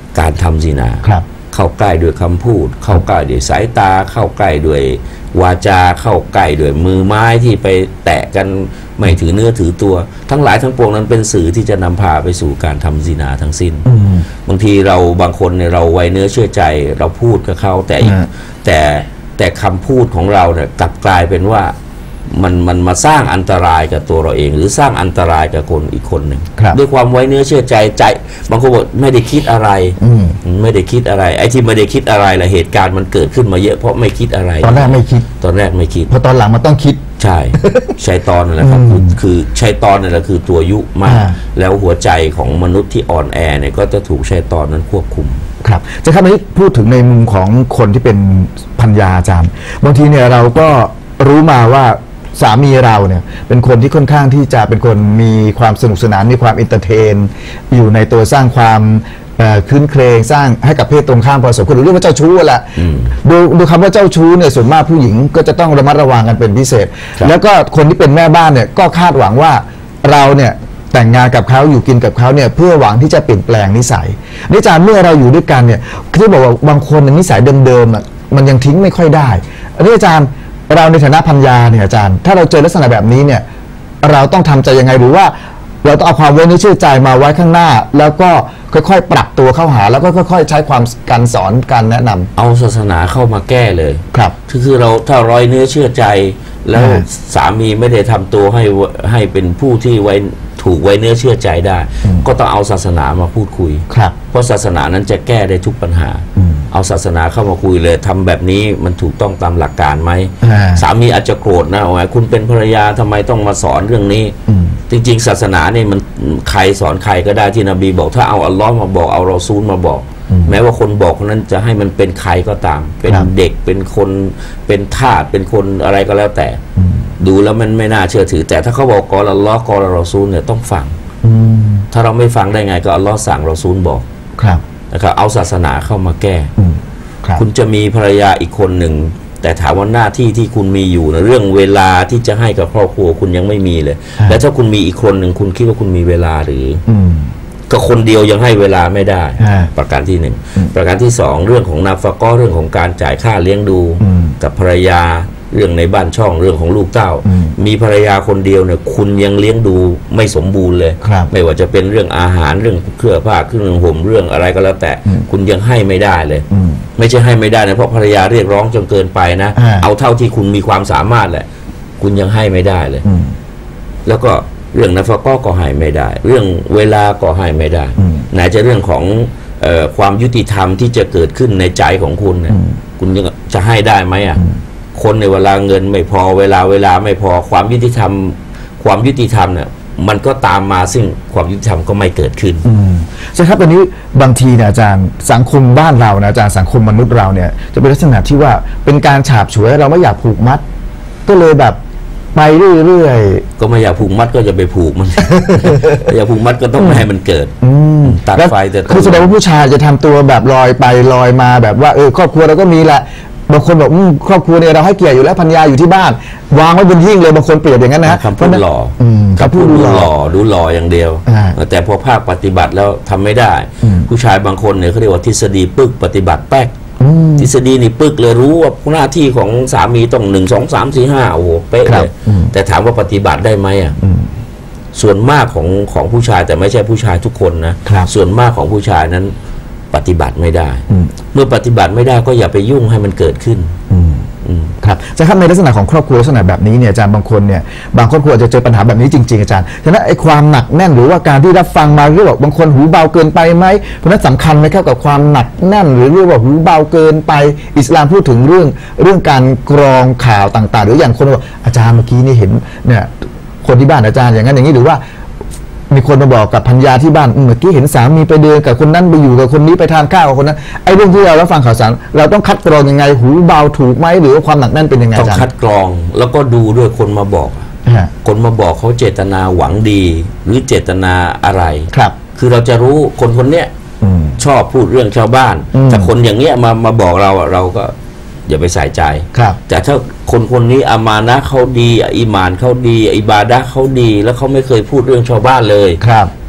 การทำซินาเข้าใกล้ด้วยคำพูดเข้าใกล้ด้วยสายตาเข้าใกล้ด้วยวาจาเข้าใกล้ด้วยมือไม้ที่ไปแตะกันไม่ถือเนื้อถือตัวทั้งหลายทั้งปวงนั้นเป็นสื่อที่จะนำพาไปสู่การทำซินาทั้งสิ้นบางทีเราบางคนเนี่ยเราไว้เนื้อเชื่อใจเราพูดกับเขาแต่คำพูดของเราเนี่ยกลับกลายเป็นว่ามันมาสร้างอันตรายกับตัวเราเองหรือสร้างอันตรายกับคนอีกคนหนึ่งด้วยความไว้เนื้อเชื่อใจบางคนบอกไม่ได้คิดอะไรไม่ได้คิดอะไรไอ้ที่ไม่ได้คิดอะไรล่ะเหตุการณ์มันเกิดขึ้นมาเยอะเพราะไม่คิดอะไรตอนแรกไม่คิดเพราะตอนหลังมันต้องคิดใช่ชัยฏอนนั่นแหละครับคือชัยฏอนนั่นแหละคือตัวยุมากแล้วหัวใจของมนุษย์ที่อ่อนแอเนี่ยก็จะถูกชัยฏอนนั้นควบคุมครับจะครับนี้พูดถึงในมุมของคนที่เป็นภรรยาอาจารย์บางทีเนี่ยเราก็รู้มาว่าสามีเราเนี่ยเป็นคนที่ค่อนข้างที่จะเป็นคนมีความสนุกสนานมีความอินเตอร์เทนอยู่ในตัวสร้างความคืนเครงสร้างให้กับเพศตรงข้ามพอสมควรเรียกว่าเจ้าชู้แหละดูคำว่าเจ้าชู้เนี่ยส่วนมากผู้หญิงก็จะต้องระมัดระวังกันเป็นพิเศษแล้วก็คนที่เป็นแม่บ้านเนี่ยก็คาดหวังว่าเราเนี่ยแต่งงานกับเขาอยู่กินกับเขาเนี่ยเพื่อหวังที่จะเปลี่ยนแปลงนิสัยอาจารย์เมื่อเราอยู่ด้วยกันเนี่ยที่บอกว่าบางคนนิสัยเดิมๆมันยังทิ้งไม่ค่อยได้อาจารย์เราในฐานะภรรยาเนี่ยอาจารย์ถ้าเราเจอลักษณะแบบนี้เนี่ยเราต้องทำใจยังไงหรือว่าเราต้องเอาความไว้เนื้อเชื่อใจมาไว้ข้างหน้าแล้วก็ค่อยๆปรับตัวเข้าหาแล้วก็ค่อยๆใช้ความการสอนการแนะนำเอาศาสนาเข้ามาแก้เลยครับคือเราถ้าร้อยเนื้อเชื่อใจแล้วสามีไม่ได้ทำตัวให้เป็นผู้ที่ไว้ถูกไว้เนื้อเชื่อใจได้ก็ต้องเอาศาสนามาพูดคุยเพราะศาสนานั้นจะแก้ได้ทุกปัญหาเอาศาสนาเข้ามาคุยเลยทำแบบนี้มันถูกต้องตามหลักการไหมสามีอาจจะโกรธนะว่าคุณเป็นภรรยาทำไมต้องมาสอนเรื่องนี้จริงๆศาสนาเนี่ยมันใครสอนใครก็ได้ที่นบีบอกถ้าเอาอัลลอฮ์มาบอกเอารอซูลมาบอกแม้ว่าคนบอกคนนั้นจะให้มันเป็นใครก็ตามเป็นเด็กเป็นคนเป็นทาสเป็นคนอะไรก็แล้วแต่ดูแล้วมันไม่น่าเชื่อถือแต่ถ้าเขาบอกกอลอัลลอฮ์กอลรอซูลเนี่ยต้องฟังถ้าเราไม่ฟังได้ไงก็อัลลอฮ์สั่งรอซูลบอกนะครับเอาศาสนาเข้ามาแก้คุณจะมีภรรยาอีกคนหนึ่งแต่ถามว่าหน้าที่ที่คุณมีอยู่นะเรื่องเวลาที่จะให้กับครอบครัวคุณยังไม่มีเลยแล้วถ้าคุณมีอีกคนหนึ่งคุณคิดว่าคุณมีเวลาหรือก็คนเดียวยังให้เวลาไม่ได้ประการที่หนึ่งประการที่สองเรื่องของนาฟะกอเรื่องของการจ่ายค่าเลี้ยงดูกับภรรยาเรื่องในบ้านช่องเรื่องของลูกเต้ามีภรรยาคนเดียวเนี่ยคุณยังเลี้ยงดูไม่สมบูรณ์เลยไม่ว่าจะเป็นเรื่องอาหารเรื่องเครื่องผ้าเครื่องห่มเรื่องอะไรก็แล้วแต่คุณยังให้ไม่ได้เลยไม่ใช่ให้ไม่ได้นะเพราะภรรยาเรียกร้องจนเกินไปนะเอาเท่าที่คุณมีความสามารถแหละคุณยังให้ไม่ได้เลยแล้วก็เรื่องนาฟะกอก็ให้ไม่ได้เรื่องเวลาก็ให้ไม่ได้ไหนจะเรื่องของความยุติธรรมที่จะเกิดขึ้นในใจของคุณเนี่ยคุณจะให้ได้ไหมอ่ะคนในเวลาเงินไม่พอเวลาไม่พอความยุติธรรมเนี่ยมันก็ตามมาซึ่งความยุติธรรมก็ไม่เกิดขึ้นใช่ครับตอนนี้บางทีเนี่ยอาจารย์สังคมบ้านเรานะอาจารย์สังคมมนุษย์เราเนี่ยจะเป็นลักษณะที่ว่าเป็นการฉาบฉวยเราไม่อยากผูกมัดก็เลยแบบไปเรื่อยๆก็ไม่อยากผูกมัดก็จะไปผูกมัน อยากผูกมัดก็ต้องไม่ให้มันเกิดตัดไฟแต่คือแสดงว่าผู้ชายจะทำตัวแบบลอยไปลอยมาแบบว่าครอบครัวเราก็มีแหละบางคนบอกครอบครัวเนี่ยเราให้เกียรติอยู่แล้วภรรยาอยู่ที่บ้านวางไว้บนหิ้งเลยบางคนเปรียบอย่างนั้นนะคำพูดหล่อคำพูดดูหล่ออย่างเดียวแต่พอภาคปฏิบัติแล้วทำไม่ได้ผู้ชายบางคนเนี่ยเขาเรียกว่าทฤษฎีปึกปฏิบัติแป๊กทฤษฎีนี่ปึกเลยรู้ว่าหน้าที่ของสามีต้อง1 2 3 4 5โอ้โหเป๊ะเลยแต่ถามว่าปฏิบัติได้ไหมอ่ะส่วนมากของผู้ชายแต่ไม่ใช่ผู้ชายทุกคนนะส่วนมากของผู้ชายนั้นปฏิบัติไม่ได้เมื่อปฏิบัติไม่ได้ก็อย่าไปยุ่งให้มันเกิดขึ้นครับจะครับในลักษณะของครอบครัวลักษณะแบบนี้เนี่ยอาจารย์บางคนเนี่ยบางครอบครัวจะเจอปัญหาแบบนี้จริงๆอาจารย์ฉะนั้นไอ้ความหนักแน่นหรือว่าการที่รับฟังมาเรียกว่าบางคนหูเบาเกินไปไหมเพราะนั้นสำคัญไหมครับกับความหนักแน่นหรือเรียกว่าหูเบาเกินไปอิสลามพูดถึงเรื่องการกรองข่าวต่างๆหรืออย่างคนบอกอาจารย์เมื่อกี้นี่เห็นเนี่ยคนที่บ้านอาจารย์อย่างนั้นอย่างนี้หรือว่ามีคนมาบอกกับภรรยาที่บ้านเมื่อกี้เห็นสามีไปเดินกับคนนั้นไปอยู่กับคนนี้ไปทานข้าวกับคนนั้นไอ้เรื่องที่เราฟังข่าวสารเราต้องคัดกรองยังไงหูเบาถูกไหมหรือว่าความหนักแน่นเป็นยังไงต้องคัดกรองแล้วก็ดูด้วยคนมาบอกคนมาบอกเขาเจตนาหวังดีหรือเจตนาอะไรครับคือเราจะรู้คนเนี้ยชอบพูดเรื่องชาวบ้านแต่คนอย่างเงี้ยมาบอกเราก็อย่าไปใส่ใจแต่ถ้าคนนี้อามานะเขาดีอิมานเขาดีอิบาดะเขาดีแล้วเขาไม่เคยพูดเรื่องชาวบ้านเลยครับ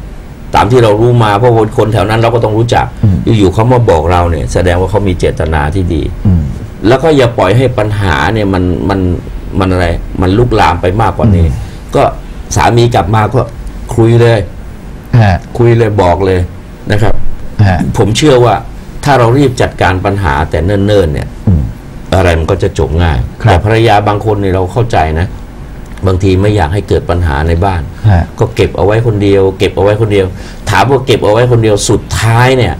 ตามที่เรารู้มาเพราะคนแถวนั้นเราก็ต้องรู้จักอยู่ๆเขามาบอกเราเนี่ยแสดงว่าเขามีเจตนาที่ดีแล้วก็อย่าปล่อยให้ปัญหาเนี่ยมันอะไรมันลุกลามไปมากกว่านี้ก็สามีกลับมาก็คุยเลยคุยเลยบอกเลยนะครับผมเชื่อว่าถ้าเรารีบจัดการปัญหาแต่เนิ่นๆเนี่ยอะไรมันก็จะจบง่ายแต่ภรรยาบางคนเนี่ยเราเข้าใจนะบางทีไม่อยากให้เกิดปัญหาในบ้านก็เก็บเอาไว้คนเดียวเก็บเอาไว้คนเดียวถามว่าเก็บเอาไว้คนเดียวสุดท้ายเนี่ย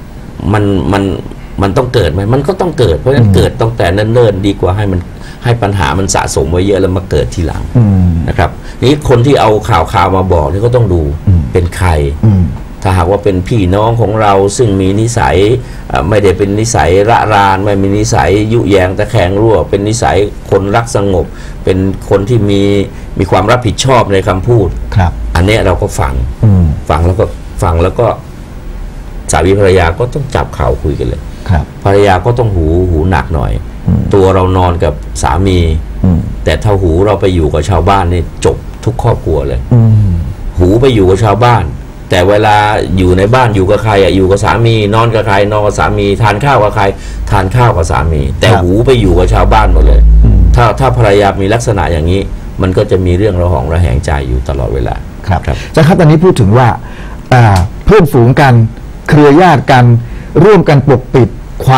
มันต้องเกิดไหมมันก็ต้องเกิดเพราะฉะนั้นเกิดตั้งแต่เนิ่นๆดีกว่าให้ปัญหามันสะสมไว้เยอะแล้วมาเกิดทีหลังนะครับนี่คนที่เอาข่าวมาบอกนี่ก็ต้องดูเป็นใครถ้าหากว่าเป็นพี่น้องของเราซึ่งมีนิสัยไม่ได้เป็นนิสัยระรานไม่มีนิสัยยุแยงตะแคงรั่วเป็นนิสัยคนรักสงบเป็นคนที่มีความรับผิดชอบในคำพูดอันนี้เราก็ฟังแล้วก็สามีภรรยาก็ต้องจับเข่าคุยกันเลยภรรยาก็ต้องหูหนักหน่อยตัวเรานอนกับสามีแต่ถ้าหูเราไปอยู่กับชาวบ้านนี่จบทุกครอบครัวเลยหูไปอยู่กับชาวบ้านแต่เวลาอยู่ในบ้านอยู่กับใครอยู่กับสามีนอนกับใครนอนกับสามีทานข้าวกับใครทานข้าวกับสามีแต่หูไปอยู่กับชาวบ้านหมดเลยถ้าภรรยามีลักษณะอย่างนี้มันก็จะมีเรื่องระหองระแหงใจอยู่ตลอดเวลาครับอาจารย์ครับตอนนี้พูดถึงว่าเพื่อนฝูงกันเครือญาติกันร่วมกันปกปิด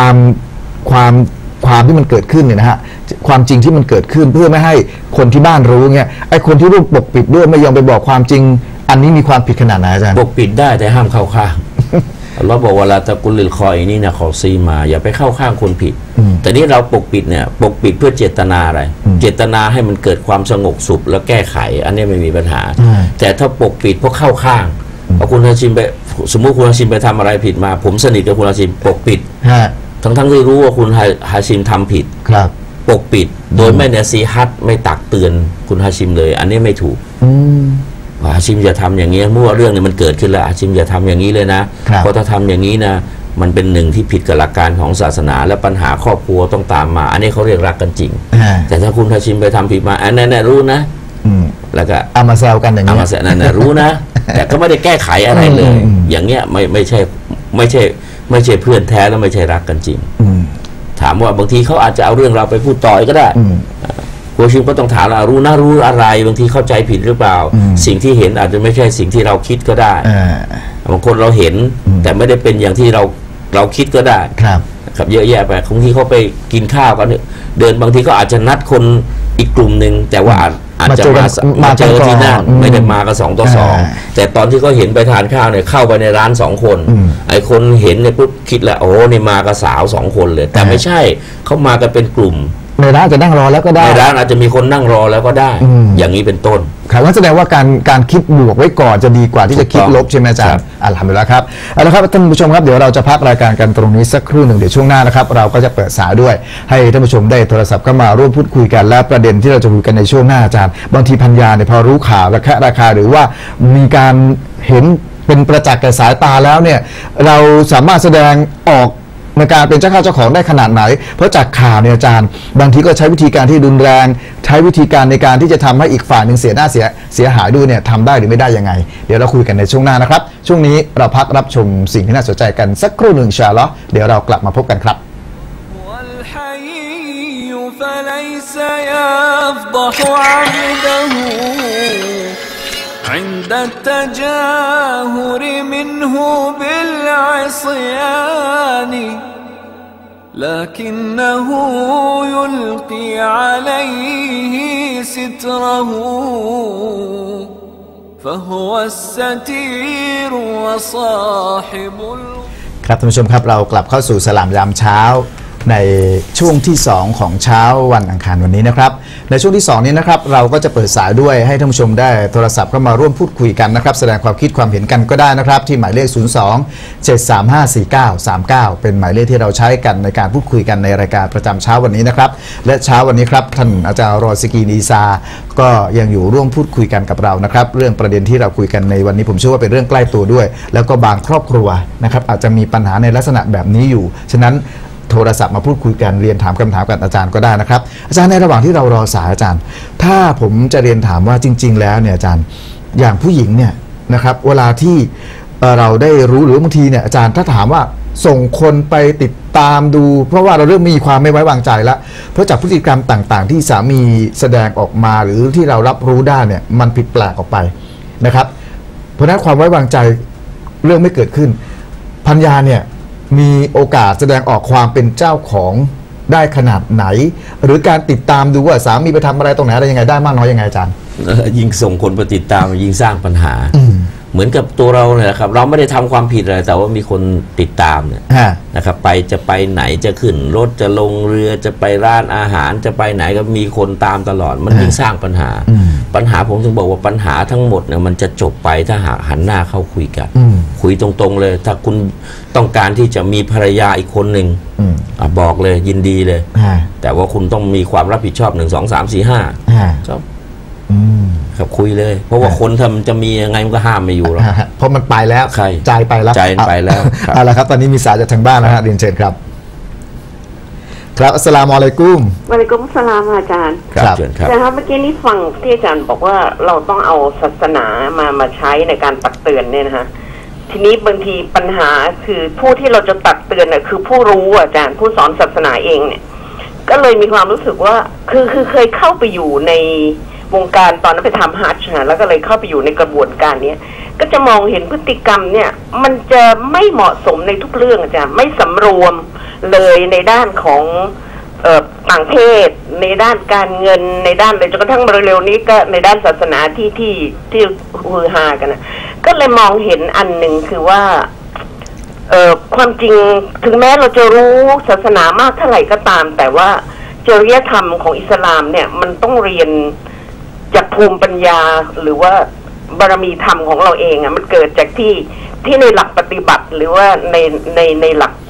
ความที่มันเกิดขึ้นเนี่ยนะฮะความจริงที่มันเกิดขึ้นเพื่อไม่ให้คนที่บ้านรู้เงี้ยไอ้คนที่ร่วมปกปิดด้วยไม่ยอมไปบอกความจริงอันนี้มีความผิดขนาดไหนอาจารย์ปกปิดได้แต่ห้ามเข้าข้างเราบอกว่าเราตะกุลลิลคอยนี่นะขอซีมาอย่าไปเข้าข้างคนผิดแต่นี่เราปกปิดเนี่ยปกปิดเพื่อเจตนาอะไรเจตนาให้มันเกิดความสงบสุขแล้วแก้ไขอันนี้ไม่มีปัญหาแต่ถ้าปกปิดเพราะเข้าข้างพอคุณฮาชิมไปสมมุติคุณฮาชิมไปทำอะไรผิดมาผมสนิทกับคุณฮาชิมปกปิดทั้งที่รู้ว่าคุณฮาชิมทำผิดปกปิดโดยไม่เนซีฮัตไม่ตักเตือนคุณฮาชิมเลยอันนี้ไม่ถูกฮาชิมอย่าทำอย่างนี้เมื่อเรื่องนี้มันเกิดขึ้นแล้วฮาชิมอย่าทำอย่างนี้เลยนะเพราะถ้าทำอย่างนี้นะมันเป็นหนึ่งที่ผิดกับหลักการของศาสนาและปัญหาครอบครัวต้องตามมาอันนี้เขาเรียกรักกันจริงแต่ถ้าคุณฮาชิมไปทำผิดมาอันนั้นรู้นะแล้วก็เอามาแซวกันอย่างนี้เอามาแซวนั่นรู้นะแต่ก็ไม่ได้แก้ไขอะไรเลยอย่างเงี้ยไม่ใช่เพื่อนแท้แล้วไม่ใช่รักกันจริงถามว่าบางทีเขาอาจจะเอาเรื่องเราไปพูดต่อก็ได้คุณชิมก็ต้องถามเรารู้อะไรบางทีเข้าใจผิดหรือเปล่าสิ่งที่เห็นอาจจะไม่ใช่สิ่งที่เราคิดก็ได้บางคนเราเห็นแต่ไม่ได้เป็นอย่างที่เราคิดก็ได้ครับเยอะแยะไปบางทีเขาไปกินข้าวกันเดินบางทีก็อาจจะนัดคนอีกกลุ่มหนึ่งแต่ว่าอาจจะมาเจอที่นั่นไม่ได้มากัน2 ต่อ 2แต่ตอนที่เขาเห็นไปทานข้าวเนี่ยเข้าไปในร้าน2 คนไอ้คนเห็นเนี่ยปุ๊บคิดแหละโอ้นี่มากับสาว2 คนเลยแต่ไม่ใช่เขามากันเป็นกลุ่มในร้านจะนั่งรอแล้วก็ได้ในร้านอาจจะมีคนนั่งรอแล้วก็ได้อย่างนี้เป็นต้นครับนั่นแสดงว่าการคิดบวกไว้ก่อนจะดีกว่าที่จะคิดลบใช่ไหมอาจารย์อัลฮัมดุลิลละครับเอาละครับท่านผู้ชมครับเดี๋ยวเราจะพักรายการกันตรงนี้สักครู่หนึ่งเดี๋ยวช่วงหน้านะครับเราก็จะเปิดสายด้วยให้ท่านผู้ชมได้โทรศัพท์เข้ามาร่วมพูดคุยกันและประเด็นที่เราจะคุยกันในช่วงหน้าอาจารย์บางทีพันยาเนี่ยพอรู้ข่าวราคาหรือว่ามีการเห็นเป็นประจักษ์แก่สายตาแล้วเนี่ยเราสามารถแสดงออกในการเป็นเจ้าข้าเจ้าของได้ขนาดไหนเพราะจากข่าวเนี่ยอาจารย์บางทีก็ใช้วิธีการที่รุนแรงใช้วิธีการในการที่จะทำให้อีกฝ่ายหนึ่งเสียหน้าเสียหายด้วยเนี่ยทำได้หรือไม่ได้ยังไงเดี๋ยวเราคุยกันในช่วงหน้านะครับช่วงนี้เราพักรับชมสิ่งที่น่าสนใจกันสักครู่หนึ่งอินชาอัลเลาะห์เดี๋ยวเรากลับมาพบกันครับ عند التجاهر منه بالعصيان لكنه يلقي عليه ستره فهو الستير وصاحب ครับท่านผู้ชมครับเรากลับเข้าสู่สลามยามเช้าในช่วงที่2ของเช้าวันอังคารวันนี้นะครับในช่วงที่2นี้นะครับเราก็จะเปิดสายด้วยให้ท่านผู้ชมได้โทรศัพท์เข้ามาร่วมพูดคุยกันนะครับแสดงความคิดความเห็นกันก็ได้นะครับที่หมายเลข02-735-4939เป็นหมายเลขที่เราใช้กันในการพูดคุยกันในรายการประจำเช้าวันนี้นะครับและเช้าวันนี้ครับท่านอาจารย์รอซิกีนีซาก็ยังอยู่ร่วมพูดคุยกันกับเรานะครับเรื่องประเด็นที่เราคุยกันในวันนี้ผมเชื่อว่าเป็นเรื่องใกล้ตัวด้วยแล้วก็บางครอบครัวนะครับอาจจะมีปัญหาในลักษณะแบบนี้อยู่ฉะนั้นโทรศัพท์มาพูดคุยกันเรียนถามคำถามกับอาจารย์ก็ได้นะครับอาจารย์ในระหว่างที่เรารอสายอาจารย์ถ้าผมจะเรียนถามว่าจริงๆแล้วเนี่ยอาจารย์อย่างผู้หญิงเนี่ยนะครับเวลาที่เราได้รู้หรือบางทีเนี่ยอาจารย์ถ้าถามว่าส่งคนไปติดตามดูเพราะว่าเราเริ่มมีความไม่ไว้วางใจแล้วเพราะจากพฤติกรรมต่างๆที่สามีแสดงออกมาหรือที่เรารับรู้ได้เนี่ยมันผิดแปลกออกไปนะครับเพราะฉะนั้นความไว้วางใจเรื่องไม่เกิดขึ้นภรรยาเนี่ยมีโอกาสแสดงออกความเป็นเจ้าของได้ขนาดไหนหรือการติดตามดูว่าสามีไปทำอะไรตรงไหนอะไรยังไงได้มากน้อยยังไงอาจารย์ยิ่งส่งคนไปติดตามยิ่งสร้างปัญหาเหมือนกับตัวเราเนี่ยครับเราไม่ได้ทำความผิดอะไรแต่ว่ามีคนติดตามเนี่ยนะครับจะไปไหนจะขึ้นรถจะลงเรือจะไปร้านอาหารจะไปไหนก็มีคนตามตลอดมันยิ่งสร้างปัญหาผมถึงบอกว่าปัญหาทั้งหมดเนี่ยมันจะจบไปถ้าหากหันหน้าเข้าคุยกันคุยตรงๆเลยถ้าคุณต้องการที่จะมีภรรยาอีกคนหนึ่งบอกเลยยินดีเลยแต่ว่าคุณต้องมีความรับผิดชอบ1 2 3 4 5ครับคุยเลยเพราะว่าคนทำจะมียังไงมันก็ห้ามไม่อยู่หรอกเพราะมันไปแล้วใจไปแล้วเอาละครับตอนนี้มีสายจากทางบ้านนะฮะเรียนเชิญครับครับอัสสลามุอะลัยกุมวะลัยกุมสลามอาจารย์ครับเชิญครับแต่ครับเมื่อกี้นี้ฟังที่อาจารย์บอกว่าเราต้องเอาศาสนามาใช้ในการตักเตือนเนี่ยนะฮะทีนี้บางทีปัญหาคือผู้ที่เราจะตักเตือนเนี่ยคือผู้รู้อาจารย์ผู้สอนศาสนาเองเนี่ยก็เลยมีความรู้สึกว่าคือเคยเข้าไปอยู่ในวงการตอนนั้นไปทำฮัจญ์นะแล้วก็เลยเข้าไปอยู่ในกระบวนการนี้ก็จะมองเห็นพฤติกรรมเนี่ยมันจะไม่เหมาะสมในทุกเรื่องอาจารย์ไม่สำรวมเลยในด้านของต่างเพศในด้านการเงินในด้านอะไรจนกระทั่งเร็วๆนี้ก็ในด้านศาสนาที่ฮือฮากันนะก็เลยมองเห็นอันหนึ่งคือว่าความจริงถึงแม้เราจะรู้ศาสนามากเท่าไหร่ก็ตามแต่ว่าจริยธรรมของอิสลามเนี่ยมันต้องเรียนจากภูมิปัญญาหรือว่าบารมีธรรมของเราเองอ่ะมันเกิดจากที่ในหลักปฏิบัติหรือว่าในหลัก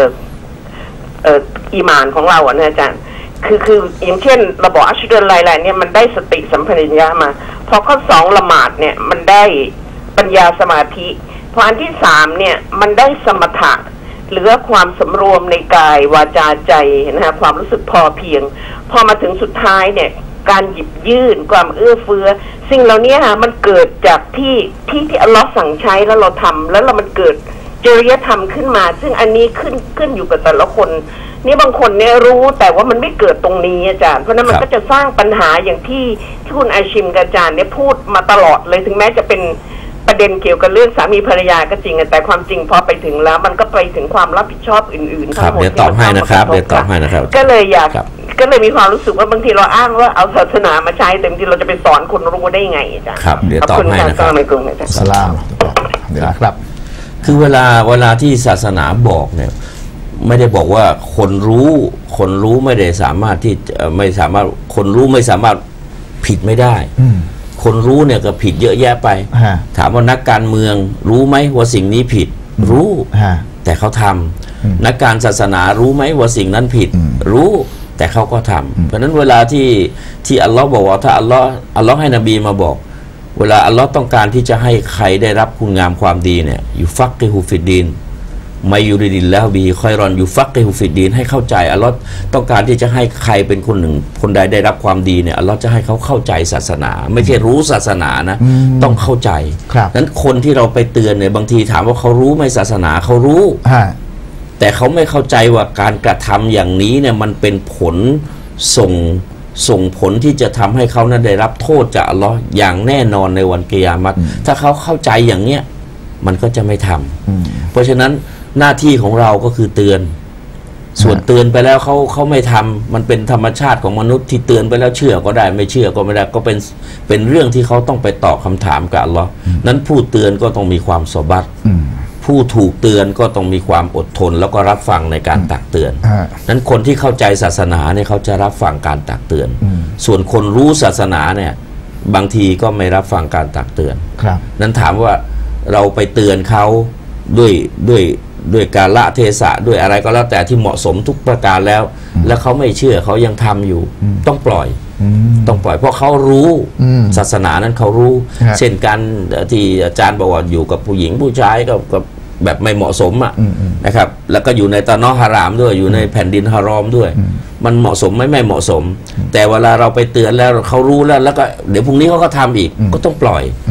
อีหม่านของเราอ่ะนะอาจารย์คืออย่างเช่นเราบอกอัชฮะดุอัลลาอิลาฮะอิลลัลลอฮ์เนี่ยมันได้สติสัมปชัญญะมาพอข้อ2ละหมาดเนี่ยมันได้ปัญญาสมาธิพออันที่3เนี่ยมันได้สมถะหรือความสำรวมในกายวาจาใจนะฮะความรู้สึกพอเพียงพอมาถึงสุดท้ายเนี่ยการหยิบยื่นความเอื้อเฟื้อสิ่งเหล่านี้ค่ะมันเกิดจากที่อัลลอฮ์สั่งใช้แล้วเราทำแล้วมันเกิดจริยธรรมขึ้นมาซึ่งอันนี้ขึ้นอยู่กับแต่ละคนนี่บางคนเนี่ยรู้แต่ว่ามันไม่เกิดตรงนี้อาจารย์เพราะนั้นมันก็จะสร้างปัญหาอย่างที่คุณอาชิมกับอาจารย์เนี่ยพูดมาตลอดเลยถึงแม้จะเป็นประเด็นเกี่ยวกับเรื่องสามีภรรยาก็จริงแต่ความจริงพอไปถึงแล้วมันก็ไปถึงความรับผิดชอบอื่นๆครับเดี๋ยวตอบให้นะครับก็เลยก็เลยมีความรู้สึกว่าบางทีเราอ้างว่าเอาศาสนามาใช้เต็มที่เราจะไปสอนคนรู้ได้ไงอาจารย์ครับเดี๋ยวตอบให้นะครับสลามเดี๋ยวครับคือเวลาที่ศาสนาบอกเนี่ยไม่ได้บอกว่าคนรู้ไม่ได้สามารถที่ไม่สามารถคนรู้ไม่สามารถผิดไม่ได้คนรู้เนี่ยก็ผิดเยอะแยะไปถามว่านักการเมืองรู้ไหมว่าสิ่งนี้ผิดรู้แต่เขาทำนักการศาสนารู้ไหมว่าสิ่งนั้นผิดรู้แต่เขาก็ทำเพราะนั้นเวลาที่อัลลอฮ์บอกว่าถ้าอัลลอฮ์ให้นบีมาบอกเวลาอัลลอฮ์ต้องการที่จะให้ใครได้รับคุณงามความดีเนี่ยยูฟักกิฮุฟิดดีนมายูริดิลแล้วบีคอยรอนยูฟักกิฮุฟิดดีนให้เข้าใจอัลลอฮ์ต้องการที่จะให้ใครเป็นคนหนึ่งคนใดได้รับความดีเนี่ยอัลลอฮ์จะให้เขาเข้าใจศาสนาไม่ใช่รู้ศาสนานะต้องเข้าใจนั้นคนที่เราไปเตือนเนี่ยบางทีถามว่าเขารู้ไหมศาสนาเขารู้แต่เขาไม่เข้าใจว่าการกระทำอย่างนี้เนี่ยมันเป็นผลส่งผลที่จะทำให้เขานั้นได้รับโทษจากอัลลอฮ์อย่างแน่นอนในวันกิยามะฮ์ถ้าเขาเข้าใจอย่างเนี้ยมันก็จะไม่ทำเพราะฉะนั้นหน้าที่ของเราก็คือเตือนส่วนเตือนไปแล้วเขาไม่ทำมันเป็นธรรมชาติของมนุษย์ที่เตือนไปแล้วเชื่อก็ได้ไม่เชื่อก็ไม่ได้ก็เป็นเรื่องที่เขาต้องไปตอบคำถามกับอัลลอฮ์นั้นผู้เตือนก็ต้องมีความซอบัรผู้ถูกเตือนก็ต้องมีความอดทนแล้วก็รับฟังในการตักเตือนนั้นคนที่เข้าใจศาสนาเนี่ยเขาจะรับฟังการตักเตือนส่วนคนรู้ศาสนาเนี่ยบางทีก็ไม่รับฟังการตักเตือนนั้นถามว่าเราไปเตือนเขาด้วยกาลเทศะด้วยอะไรก็แล้วแต่ที่เหมาะสมทุกประการแล้วเขาไม่เชื่อเขายังทำอยู่ต้องปล่อยเพราะเขารู้ศาสนานั้นเขารู้เช่นกันที่อาจารย์บอกว่าอยู่กับผู้หญิงผู้ชายก็แบบไม่เหมาะสมอ่ะนะครับแล้วก็อยู่ในตะนอฮารามด้วยอยู่ในแผ่นดินฮารอมด้วยมันเหมาะสมไม่เหมาะสมแต่เวลาเราไปเตือนแล้วเขารู้แล้วก็เดี๋ยวพรุ่งนี้เขาก็ทำอีกก็ต้องปล่อย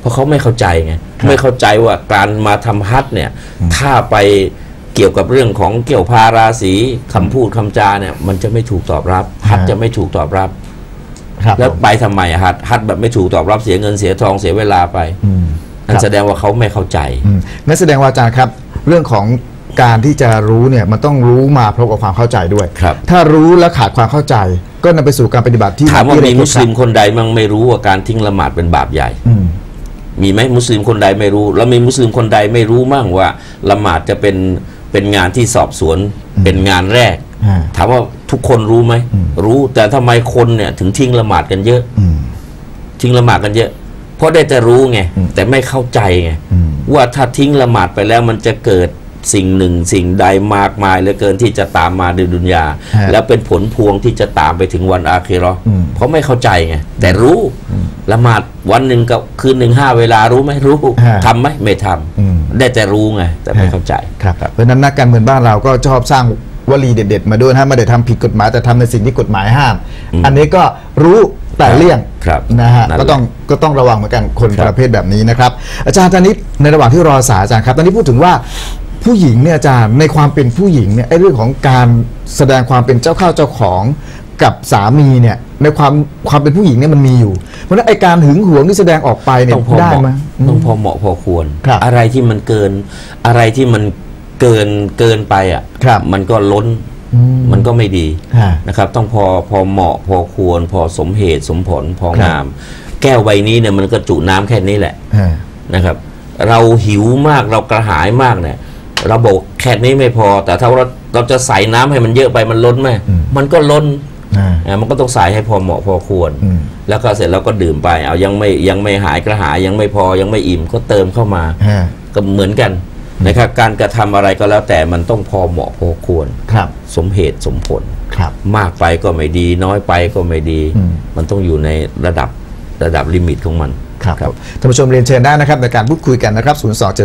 เพราะเขาไม่เข้าใจไงไม่เข้าใจว่าการมาทำฮัจญ์เนี่ยถ้าไปเกี่ยวกับเรื่องของเกี่ยวพาราศีคำพูดคำจาเนี่ยมันจะไม่ถูกตอบรับฮัจญ์จะไม่ถูกตอบรับแล้วไปทำไมฮัจญ์แบบไม่ถูกตอบรับเสียเงินเสียทองเสียเวลาไปนั่นแสดงว่าเขาไม่เข้าใจนั่นแสดงว่าอาจารย์ครับเรื่องของการที่จะรู้เนี่ยมันต้องรู้มาพร้อมกับความเข้าใจด้วยถ้ารู้แล้วขาดความเข้าใจก็นำไปสู่การปฏิบัติที่ถามว่ามีมุสลิมคนใดมั่งไม่รู้ว่าการทิ้งละหมาดเป็นบาปใหญ่มีไหมมุสลิมคนใดไม่รู้แล้วมีมุสลิมคนใดไม่รู้มั่งว่าละหมาดจะเป็นงานที่สอบสวนเป็นงานแรกถามว่าทุกคนรู้ไหมรู้แต่ทำไมคนเนี่ยถึงทิ้งละหมาดกันเยอะทิ้งละหมาดกันเยอะเพราะได้แต่รู้ไงแต่ไม่เข้าใจไงว่าถ้าทิ้งละหมาดไปแล้วมันจะเกิดสิ่งหนึ่งสิ่งใดมากมายเหลือเกินที่จะตามมาในดุนยาแล้วเป็นผลพวงที่จะตามไปถึงวันอาคิเราะห์เพราะไม่เข้าใจไงแต่รู้ละหมาดวันหนึ่งกับคืนหนึ่ง5 เวลารู้ไหมรู้ทำไหมไม่ทำได้แต่รู้ไงแต่ไม่เข้าใจครับเพราะนั้นนักการเมืองบ้านเราก็ชอบสร้างวลีเด็ดๆมาด้วยนะไม่ได้ทำผิดกฎหมายแต่ทำในสิ่งที่กฎหมายห้ามอันนี้ก็รู้แต่เลี่ยงนะฮะก็ต้องระวังเหมือนกันคนประเภทแบบนี้นะครับอาจารย์ตอนนี้ในระหว่างที่รอสายอาจารย์ครับตอนนี้พูดถึงว่าผู้หญิงเนี่ยอาจารย์ในความเป็นผู้หญิงเนี่ยไอ้เรื่องของการแสดงความเป็นเจ้าข้าวเจ้าของกับสามีเนี่ยในความเป็นผู้หญิงเนี่ยมันมีอยู่เพราะฉะนั้นไอ้การหึงหวงที่แสดงออกไปเนี่ยได้ไหมต้องพอเหมาะพอควรอะไรที่มันเกินอะไรที่มันเกินไปอ่ะมันก็ล้นมันก็ไม่ดีนะครับต้องพอเหมาะพอควรพอสมเหตุสมผลพองามแก้วใบนี้เนี่ยมันก็จุน้ำแค่นี้แหละนะครับเราหิวมากเรากระหายมากเนี่ยเราบอกแค่นี้ไม่พอแต่ถ้าเราจะใส่น้ำให้มันเยอะไปมันล้นไหมมันก็ล้นมันก็ต้องใส่ให้พอเหมาะพอควรแล้วก็เสร็จแล้วก็ดื่มไปเอายังไม่หายกระหายยังไม่พอยังไม่อิ่มก็เติมเข้ามาก็เหมือนกันนะครับการกระทำอะไรก็แล้วแต่มันต้องพอเหมาะพอควรสมเหตุสมผลมากไปก็ไม่ดีน้อยไปก็ไม่ดีมันต้องอยู่ในระดับลิมิตของมันครับท่านผู้ชมเรียนเชิญได้นะครับในการพูดคุยกันนะครับ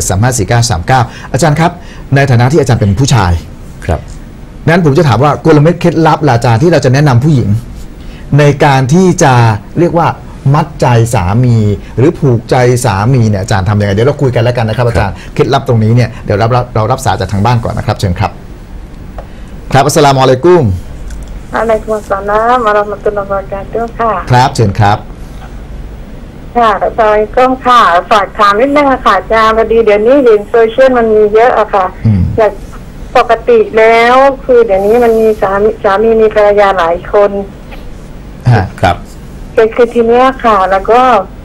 027354939อาจารย์ครับในฐานะที่อาจารย์เป็นผู้ชายครับนั้นผมจะถามว่ากลเม็ดเคล็ดลับอาจารย์ที่เราจะแนะนำผู้หญิงในการที่จะเรียกว่ามัดใจสามีหรือผูกใจสามีเนี่ยอาจารย์ทำยังไงเดี๋ยวเราคุยกันแล้วกันนะครับอาจารย์เคล็ดลับตรงนี้เนี่ยเดี๋ยวเรารับสายจากทางบ้านก่อนนะครับเชิญครับครับอัสสลามุอะลัยกุมอะลัยกุมุสสลามวะเราะห์มะตุลลอฮิวะบะเราะกาตุฮ์ค่ะครับเชิญครับค่ะอาจารย์ก็ค่ะฝากถามนิดนึงค่ะอาจารย์พอดีเดี๋ยวนี้เห็นโซเชียลมันมีเยอะอะค่ะอยากปกติแล้วคือเดี๋ยวนี้มันมีสามีมีภรรยาหลายคนครับคือทีเนี้ยค่ะแล้วก็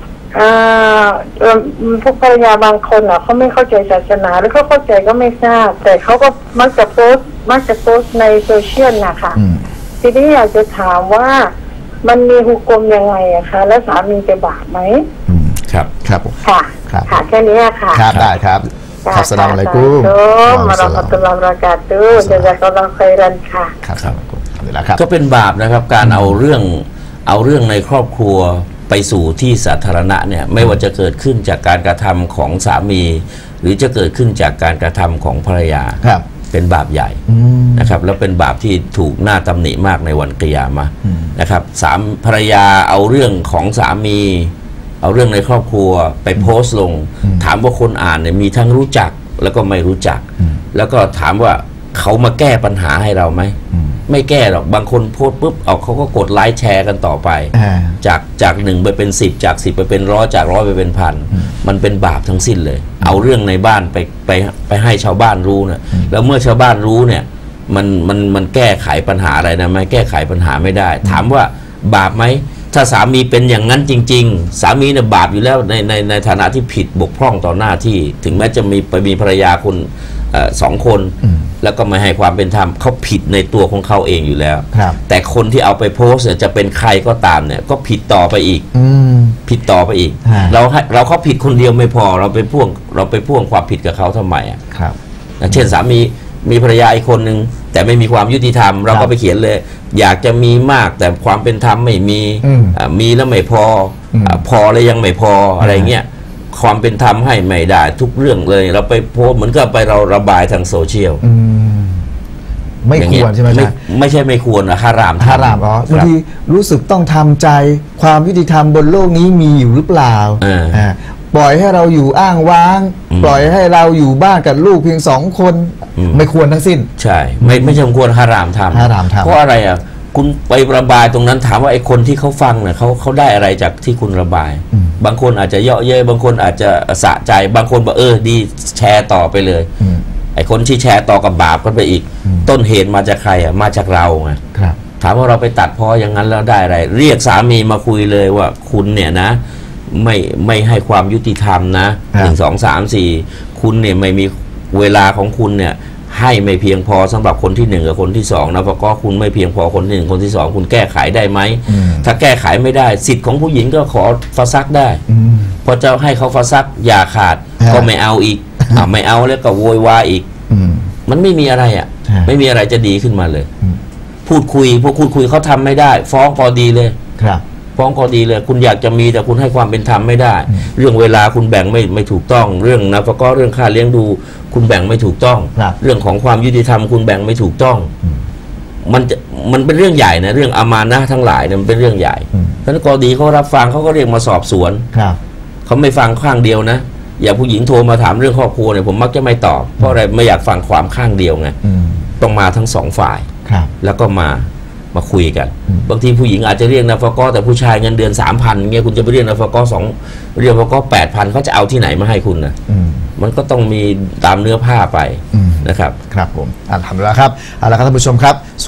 พวกภรรยาบางคนอ่ะเขาไม่เข้าใจศาสนาหรือเขาเข้าใจก็ไม่ทราบแต่เขาก็มักจะโพสต์ในโซเชียลนะคะทีนี้อยากจะถามว่ามันมีหุกมยังไงอะคะแล้วสามีจะบาปไหมครับค่ะแค่นี้ค่ะครับได้ครับอัสสลามุอะลัยกุมวะเราะห์มะตุลลอฮิวะบะเราะกาตุฮ์จะซักอัลลอฮุค็อยรันค่ะครับก็เป็นบาปนะครับการเอาเรื่องในครอบครัวไปสู่ที่สาธารณะเนี่ยไม่ว่าจะเกิดขึ้นจากการกระทำของสามีหรือจะเกิดขึ้นจากการกระทำของภรรยาเป็นบาปใหญ่นะครับแล้วเป็นบาปที่ถูกหน้าตำหนิมากในวันกิยามะห์นะครับภรรยาเอาเรื่องของสามีเอาเรื่องในครอบครัวไปโพสต์ลงถามว่าคนอ่านเนี่ยมีทั้งรู้จักแล้วก็ไม่รู้จักแล้วก็ถามว่าเขามาแก้ปัญหาให้เราไหมไม่แก้หรอกบางคนโพสต์ปุ๊บเขาก็กดไลค์แชร์กันต่อไปจาก1ไปเป็น10จาก10ไปเป็น100จาก100ไปเป็น1,000มันเป็นบาปทั้งสิ้นเลยเอาเรื่องในบ้านไปให้ชาวบ้านรู้นะแล้วเมื่อชาวบ้านรู้เนี่ยมันแก้ไขปัญหาอะไรนะไม่แก้ไขปัญหาไม่ได้ถามว่าบาปไหมถ้าสามีเป็นอย่างนั้นจริงๆสามีเนี่ยบาปอยู่แล้วในฐานะที่ผิดบกพร่องต่อหน้าที่ถึงแม้จะมีภรรยาคน2 คนแล้วก็ไม่ให้ความเป็นธรรมเขาผิดในตัวของเขาเองอยู่แล้วแต่คนที่เอาไปโพสเนี่ยจะเป็นใครก็ตามเนี่ยก็ผิดต่อไปอีกผิดต่อไปอีกเราเขาผิดคนเดียวไม่พอเราไปพ่วงความผิดกับเขาทำไมอ่ะเช่นสามีภรรยาอีกคนนึงแต่ไม่มีความยุติธรรมเราก็ไปเขียนเลยอยากจะมีมากแต่ความเป็นธรรมไม่มีแล้วไม่พอแล้วยังไม่พออะไรเงี้ยความเป็นธรรมให้ไม่ได้ทุกเรื่องเลยเราไปโพสเหมือนกับไปเราระบายทางโซเชียลไม่ควรใช่ไหมไม่ใช่ไม่ควรนะฮารามบางทีรู้สึกต้องทำใจความยุติธรรมบนโลกนี้มีอยู่หรือเปล่าปล่อยให้เราอยู่อ้างว้าง ปล่อยให้เราอยู่บ้านกับลูกเพียง2 คนไม่ควรทั้งสิ้นใช่ไม่สมควรฮารามทำเพราะอะไรอ่ะคุณไประบายตรงนั้นถามว่าไอ้คนที่เขาฟังเนี่ยเขาได้อะไรจากที่คุณระบายบางคนอาจจะเยาะเย้ยบางคนอาจจะสะใจบางคนบอกดีแชร์ต่อไปเลยไอ้คนที่แชร์ต่อกับบาปก็ไปอีกต้นเหตุมาจากใครอ่ะมาจากเราไงถามว่าเราไปตัดพ้ออย่างนั้นแล้วได้อะไรเรียกสามีมาคุยเลยว่าคุณเนี่ยนะไม่ให้ความยุติธรรมนะ1 2 3 4คุณเนี่ยไม่มีเวลาของคุณเนี่ยให้ไม่เพียงพอสำหรับคนที่1กับคนที่2นะเพราะก็คุณไม่เพียงพอคนที่1คนที่2คุณแก้ไขได้ไหมถ้าแก้ไขไม่ได้สิทธิ์ของผู้หญิงก็ขอฟาซักได้พอจะให้เขาฟาซักอย่าขาดก็ไม่เอาอีกไม่เอาแล้วก็โวยวายอีกมันไม่มีอะไรอ่ะไม่มีอะไรจะดีขึ้นมาเลยพูดคุยพวกคุณคุยเขาทำไม่ได้ฟ้องก็ดีเลยครับฟ้องก็ดีเลยคุณอยากจะมีแต่คุณให้ความเป็นธรรมไม่ได้เรื่องเวลาคุณแบ่งไม่ถูกต้องเรื่องนะก็เรื่องค่าเลี้ยงดูคุณแบ่งไม่ถูกต้องเรื่องของความยุติธรรมคุณแบ่งไม่ถูกต้องมันเป็นเรื่องใหญ่นะเรื่องอามานะทั้งหลายเนี่ยมันเป็นเรื่องใหญ่ท่านกอดีเขารับฟังเขาก็เรียกมาสอบสวนเขาไม่ฟังข้างเดียวนะอย่างผู้หญิงโทรมาถามเรื่องครอบครัวเนี่ยผมมักจะไม่ตอบเพราะอะไรไม่อยากฟังความข้างเดียวไงต้องมาทั้ง2 ฝ่ายแล้วก็มาคุยกันบางทีผู้หญิงอาจจะเรียกนาฟกอแต่ผู้ชายเงินเดือน 3,000 เงี้ยคุณจะไปเรียกนาฟกอ2เรียกนาฟกอ 8,000 เขาจะเอาที่ไหนมาให้คุณนะมันก็ต้องมีตามเนื้อผ้าไปนะครับครับผมทำแล้วครับเอาละครับท่านผู้ชมครับ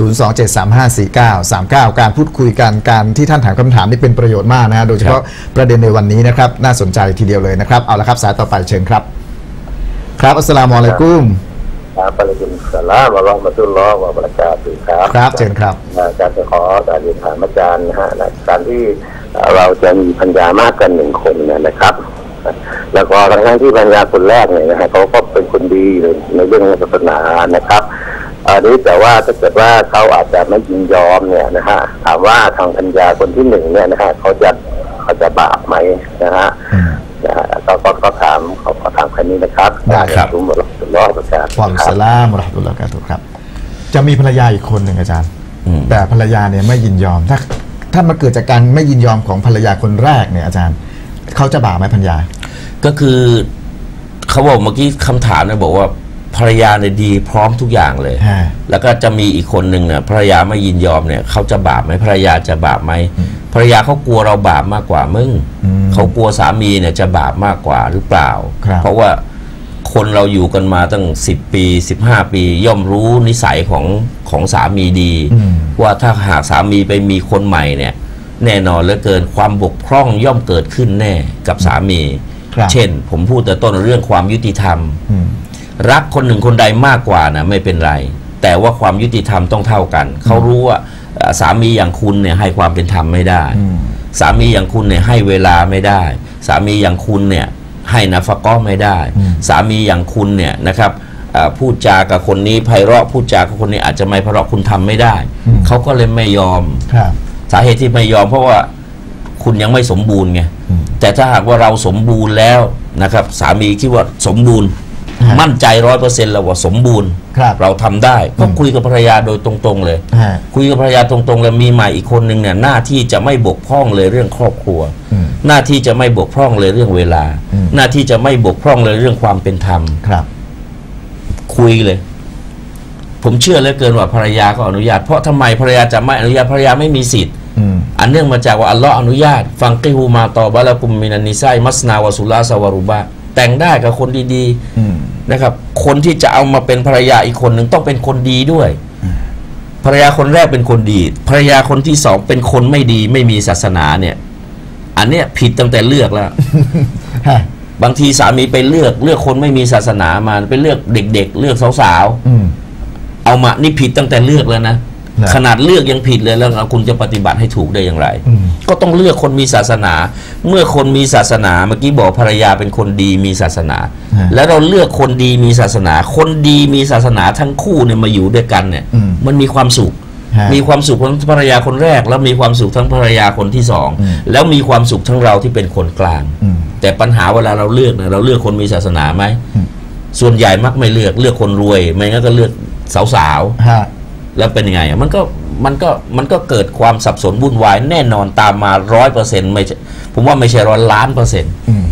027354939 การพูดคุยกันการที่ท่านถามคำถามนี่เป็นประโยชน์มากนะโดยเฉพาะประเด็นในวันนี้นะครับน่าสนใจทีเดียวเลยนะครับเอาละครับสายต่อไปเชิญครับครับอัสสลามุอะลัยกุมครับวะอะลัยกุมสสลามวะเราะห์มะตุลลอฮ์วะบะเราะกาตุฮ์ครับครับเชิญครับอาจารย์จะขอเรียนถามอาจารย์นะฮะการที่เราจะมีภรรยามากกว่า1 คนนะครับแล้วก็ทั้งที่ภรรยาคนแรกเนี่ยนะฮะเขาก็เป็นคนดีในเรื่องศาสนานะครับนี้แต่ว่าถ้าเกิดว่าเขาอาจจะไม่ยินยอมเนี่ยนะฮะถามว่าทางภรรยาคนที่1เนี่ยนะฮะเขาจะบาปไหมนะฮะก็ถามขอถามแค่นี้นะครับครับรอประกาศความสลามรอฮ์ตุลลอฮ์กาตุครับจะมีภรรยาอีกคนหนึ่งอาจารย์แต่ภรรยาเนี่ยไม่ยินยอมถ้ามาเกิดจากการไม่ยินยอมของภรรยาคนแรกเนี่ยอาจารย์เขาจะบาปไหมภรรยาก็คือเขาบอกเมื่อกี้คำถามเนี่ยบอกว่าภรรยาเนี่ยดีพร้อมทุกอย่างเลยแล้วก็จะมีอีกคนหนึ่งเนี่ยภรรยาไม่ยินยอมเนี่ยเขาจะบาปไหมภรรยาจะบาปไหมภรรยาเขากลัวเราบาปมากกว่ามึงเขากลัวสามีเนี่ยจะบาปมากกว่าหรือเปล่าเพราะว่าคนเราอยู่กันมาตั้ง10 ปี15 ปีย่อมรู้นิสัยของสามีดีว่าถ้าหากสามีไปมีคนใหม่เนี่ยแน่นอนเหลือเกินความบกพร่องย่อมเกิดขึ้นแน่กับสามีเช่นผมพูดแต่ต้นเรื่องความยุติธรรมรักคนหนึ่งคนใดมากกว่านะไม่เป็นไรแต่ว่าความยุติธรรมต้องเท่ากันเขารู้ว่าสามีอย่างคุณเนี่ยให้ความเป็นธรรมไม่ได้สามีอย่างคุณเนี่ยให้เวลาไม่ได้สามีอย่างคุณเนี่ยให้นะฟะกอไม่ได้สามีอย่างคุณเนี่ยนะครับพูดจากับคนนี้ไพเราะพูดจากับคนนี้อาจจะไม่ไพเราะคุณทำไม่ได้เขาก็เลยไม่ยอมสาเหตุที่ไม่ยอมเพราะว่าคุณยังไม่สมบูรณ์ไงแต่ถ้าหากว่าเราสมบูรณ์แล้วนะครับสามีคิดว่าสมบูรณ์มั่นใจ100%แล้วว่าสมบูรณ์เราทำได้ก็คุยกับภรรยาโดยตรงๆเลยคุยกับภรรยาตรงๆแล้วมีใหม่อีกคนหนึ่งเนี่ยหน้าที่จะไม่บกพร่องเลยเรื่องครอบครัวหน้าที่จะไม่บกพร่องเลยเรื่องเวลาหน้าที่จะไม่บกพร่องเลยเรื่องความเป็นธรรมคุยเลยผมเชื่อเหลือเกินว่าภรรยาก็อนุญาตเพราะทำไมภรรยาจะไม่อนุญาตภรรยาไม่มีสิทธิ์อันเนื่องมาจากว่าอัลลอฮ์อนุญาตฟังกิฮูมาตอบะละกุมมินันนิซามัสนาวะสุลาสวารุบะแต่งได้กับคนดีๆนะครับคนที่จะเอามาเป็นภรรยาอีกคนหนึ่งต้องเป็นคนดีด้วยภรรยาคนแรกเป็นคนดีภรรยาคนที่2เป็นคนไม่ดีไม่มีศาสนาเนี่ยอันเนี้ยผิดตั้งแต่เลือกแล้ว บางทีสามีไปเลือกคนไม่มีศาสนามาไปเลือกเด็กๆเลือกสาวๆเอามานี่ผิดตั้งแต่เลือกแล้วนะขนาดเลือกยังผิดเลยแล้วคุณจะปฏิบัติให้ถูกได้อย่างไรก็ต้องเลือกคนมีศาสนาเมื่อคนมีศาสนาเมื่อกี้บอกภรรยาเป็นคนดีมีศาสนาแล้วเราเลือกคนดีมีศาสนาคนดีมีศาสนาทั้งคู่เนี่ยมาอยู่ด้วยกันเนี่ยมันมีความสุขมีความสุขทั้งภรรยาคนแรกแล้วมีความสุขทั้งภรรยาคนที่2แล้วมีความสุขทั้งเราที่เป็นคนกลางแต่ปัญหาเวลาเราเลือกเนี่ยเราเลือกคนมีศาสนาไหมส่วนใหญ่มักไม่เลือกคนรวยไม่งั้นก็เลือกสาวๆแล้วเป็นยังไงมันก็เกิดความสับสนวุ่นวายแน่นอนตามมา100%ไม่ผมว่าไม่ใช่100,000,000%อ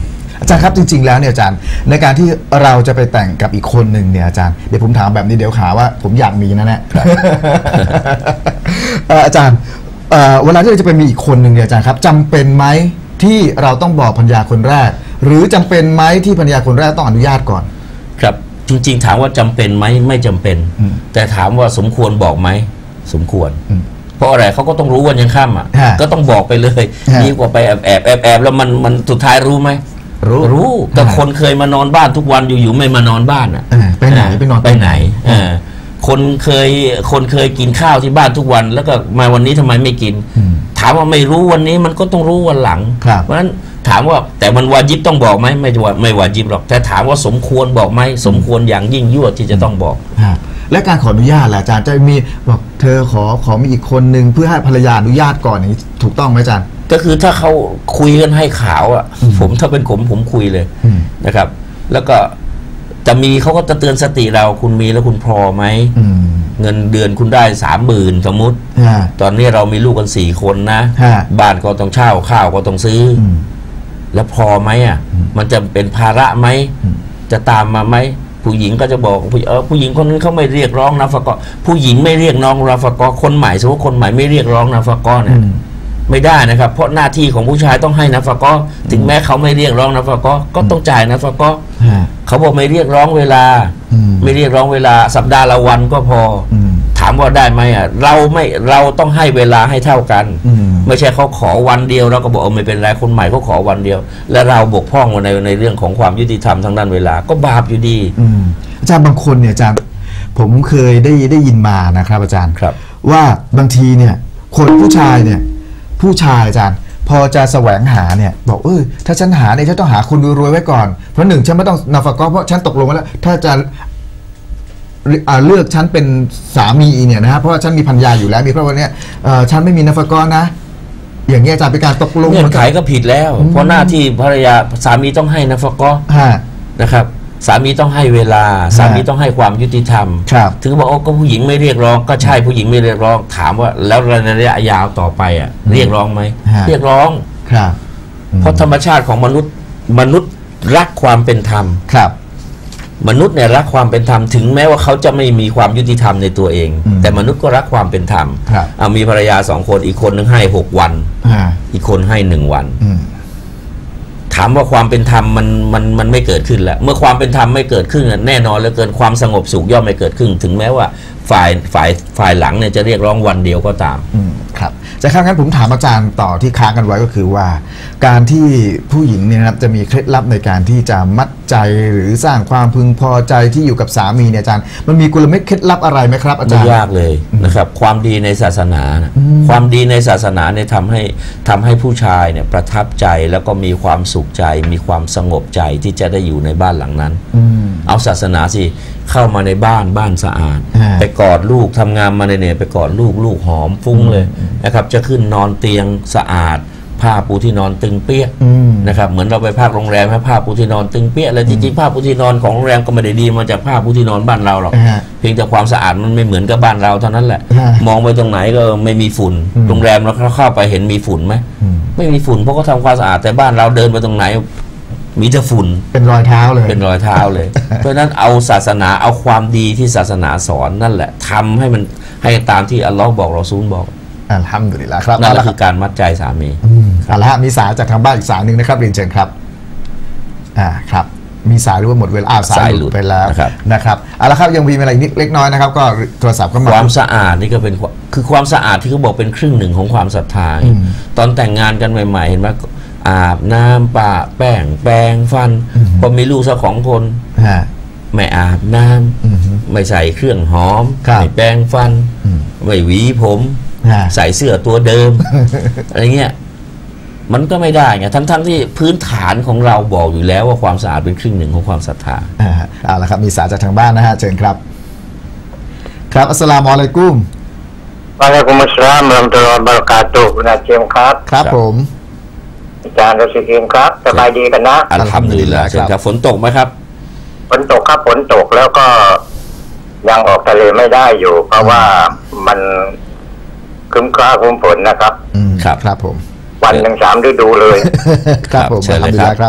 อาจารย์ครับจริงๆแล้วเนี่ยอาจารย์ในการที่เราจะไปแต่งกับอีกคนหนึ่งเนี่ยอาจารย์เดี๋ยวผมถามแบบนี้เดี๋ยวหาว่าผมอยากมีนะเนี่ย อาจารย์เวลาที่เราจะไปมีอีกคนหนึ่งเนี่ยอาจารย์ครับจำเป็นไหมที่เราต้องบอกภรรยาคนแรกหรือจำเป็นไหมที่ภรรยาคนแรกต้องอนุญาตก่อนครับจริงๆถามว่าจำเป็นไหมไม่จำเป็นแต่ถามว่าสมควรบอกไหมสมควรเพราะอะไรเขาก็ต้องรู้วันยังค่ำอ่ะก็ต้องบอกไปเลยดีกว่าไปแอบแล้วมันสุดท้ายรู้ไหมรู้แต่คนเคยมานอนบ้านทุกวันอยู่ๆไม่มานอนบ้านอ่ะไปไหนไปนอนไปไหนคนเคยกินข้าวที่บ้านทุกวันแล้วก็มาวันนี้ทำไมไม่กินถามว่าไม่รู้วันนี้มันก็ต้องรู้วันหลังเพราะฉะนั้นถามว่าแต่มันวาญิบต้องบอกไหมไม่วาญิบหรอกแต่ถามว่าสมควรบอกไหมสมควรอย่างยิ่งยวดที่จะต้องบอกและการขออนุญาตล่ะอาจารย์จะมีบอกเธอขอมีอีกคนนึงเพื่อให้ภรรยาอนุญาตก่อนอย่างนี้ถูกต้องไหมอาจารย์ก็คือถ้าเขาคุยกันให้ขาวอ่ะผมถ้าเป็นผมคุยเลยนะครับแล้วก็จะมีเขาก็จะเตือนสติเราคุณมีแล้วคุณพอไหมเงินเดือนคุณได้30,000สมมุติตอนนี้เรามีลูกกัน4 คนนะบ้านก็ต้องเช่าข้าวก็ต้องซื้อแล้วพอไหมอ่ะมันจะเป็นภาระไหมจะตามมาไหมผู้หญิงก็จะบอกผู้หญิงคนนั้นเขาไม่เรียกร้องนาฟะกอผู้หญิงไม่เรียกน้องนาฟะกอคนใหม่สมมติคนใหม่ไม่เรียกร้องนาฟะกอเนี่ยไม่ได้นะครับเพราะหน้าที่ของผู้ชายต้องให้นาฟะกอถึงแม้เขาไม่เรียกร้องนาฟะกอก็ต้องจ่ายนาฟะกอเขาบอกไม่เรียกร้องเวลาไม่เรียกร้องเวลาสัปดาห์ละวันก็พอถามว่าได้ไหมอ่ะเราต้องให้เวลาให้เท่ากันไม่ใช่เขาขอวันเดียวเราก็บอกไม่เป็นไรคนใหม่เขาขอวันเดียวและเราบกพร่องในเรื่องของความยุติธรรมทางด้านเวลาก็บาปอยู่ดีอาจารย์บางคนเนี่ยอาจารย์ผมเคยได้ยินมานะครับอาจารย์ครับว่าบางทีเนี่ยคนผู้ชายอาจารย์พอจะแสวงหาเนี่ยบอกถ้าฉันหาเนี่ยฉันต้องหาคนรวยๆไว้ก่อนเพราะหนึ่งฉันไม่ต้องนาฟะกอเพราะฉันตกลงไว้แล้วถ้าจะเลือกฉันเป็นสามีเนี่ยนะฮะเพราะว่าฉันมีภรรยาอยู่แล้วมีเพราะว่าเนี่ยฉันไม่มีนาฟะกอนะอย่างเงี้ยอาจารย์เป็นการตกลงเงื่อนไขก็ผิดแล้วเพราะหน้าที่ภรรยาสามีต้องให้นาฟะกอนะครับสามีต้องให้เวลาสามีต้องให้ความยุติธรรมถึงบอกก็ผู้หญิงไม่เรียกร้องก็ใช่ผู้หญิงไม่เรียกร้องถามว่าแล้วในระยะยาวต่อไปอ่ะเรียกร้องไหมเรียกร้องเพราะธรรมชาติของมนุษย์รักความเป็นธรรมมนุษย์เนี่ยรักความเป็นธรรมถึงแม้ว่าเขาจะไม่มีความยุติธรรมในตัวเองแต่มนุษย์ก็รักความเป็นธรรมมีภรรยา2 คนอีกคนนึงให้6 วันอีกคนให้1 วันถามว่าความเป็นธรรมมันไม่เกิดขึ้นแล้วเมื่อความเป็นธรรมไม่เกิดขึ้นแน่นอนเหลือเกินความสงบสุขย่อมไม่เกิดขึ้นถึงแม้ว่าฝ่ายหลังเนี่ยจะเรียกร้องวันเดียวก็ตามครับจากครั้งนั้นผมถามอาจารย์ต่อที่ค้างกันไว้ก็คือว่าการที่ผู้หญิงเนี่ยนะครับจะมีเคล็ดลับในการที่จะมัดใจหรือสร้างความพึงพอใจที่อยู่กับสามีเนี่ยอาจารย์มันมีกลเม็ดเคล็ดลับอะไรไหมครับอาจารย์ไม่ยากเลยนะครับความดีในศาสนาความดีในศาสนาเนี่ยทำให้ผู้ชายเนี่ยประทับใจแล้วก็มีความสุขใจมีความสงบใจที่จะได้อยู่ในบ้านหลังนั้นเอาศาสนาสิเข้ามาในบ้านสะอาดไปกอดลูกทำงานมาเนี่ยไปกอดลูกหอมฟุ้งเลยนะครับจะขึ้นนอนเตียงสะอาดผ้าปูที่นอนตึงเปี้ยนะครับเหมือนเราไปพักโรงแรมให้ผ้าปูที่นอนตึงเปี้ยแล้วจริงๆผ้าปูที่นอนของโรงแรมก็ไม่ได้ดีมาจากผ้าปูที่นอนบ้านเราหรอกเพียงแต่ความสะอาดมันไม่เหมือนกับบ้านเราเท่านั้นแหละมองไปตรงไหนก็ไม่มีฝุ่นโรงแรมเราเข้าไปเห็นมีฝุ่นไหมไม่มีฝุ่นเพราะเขาทำความสะอาดแต่บ้านเราเดินไปตรงไหนมีแต่ฝุ่นเป็นรอยเท้าเลยเพราะฉะนั้นเอาศาสนาเอาความดีที่ศาสนาสอนนั่นแหละทำให้มันให้ตามที่อัลลอฮ์บอกรอซูลบอกอัลฮัมดุลิลละครับนั่นคือการมัดใจสามีเอาละมีสายจากทางบ้านอีกสายหนึ่งนะครับเรียนเชิญครับครับมีสายหรือว่าหมดเวลาสายหลุดไปแล้วนะครับเอาละครับยังมีอะไรนิดเล็กน้อยนะครับก็โทรศัพท์เข้ามาความสะอาดนี่ก็เป็นคือความสะอาดที่เขาบอกเป็นครึ่งหนึ่งของความศรัทธาตอนแต่งงานกันใหม่ๆเห็นไหมอาบน้ำปะแป้งแปรงฟันพอมีลูกสัก2 คนไม่อาบน้ำไม่ใส่เครื่องหอมไม่แปรงฟันไม่หวีผมใส่เสื้อตัวเดิมอะไรเงี้ยมันก็ไม่ได้ไงทั้งที่พื้นฐานของเราบอกอยู่แล้วว่าความสะอาดเป็นครึ่งหนึ่งของความศรัทธาเอาละครับมีสายจากทางบ้านนะฮะเชิญครับครับอัสสลามุอะลัยกุมวะอะลัยกุมุสสลามวะเราะห์มะตุลลอฮิวะบะเราะกาตุฮ์คุณอาเจมครับครับผมอาจารย์รชิกินครับสบายดีกันนะอัลฮัมดุลิลลาห์ครับฝนตกไหมครับฝนตกครับฝนตกแล้วก็ยังออกทะเลไม่ได้อยู่เพราะว่ามันครึ้มฟ้าครึ้มฝนนะครับครับผมวันหนึ่ง3 ฤดูเลยครับผมอัลฮัมดุลิลลาห์ครับ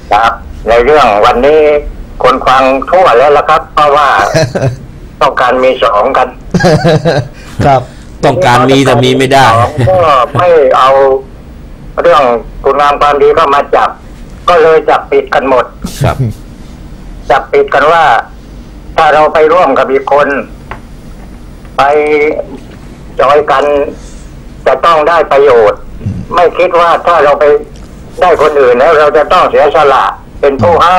ครับในเรื่องวันนี้คนฟังทั่วแล้วละครับ เพราะว่า ต้องการมีสองกันครับต้องการมีแต่มีไม่ได้ก็ไม่เอาเรื่องคุณงามความดีเข้ามาจับ ก็เลยจับปิดกันหมดครับจับปิดกันว่า ถ้าเราไปร่วมกับอีกคน ไปจอยกันจะต้องได้ประโยชน์ ไม่คิดว่าถ้าเราไปได้คนอื่นแล้วเราจะต้องเสียสละเป็นผู้ให้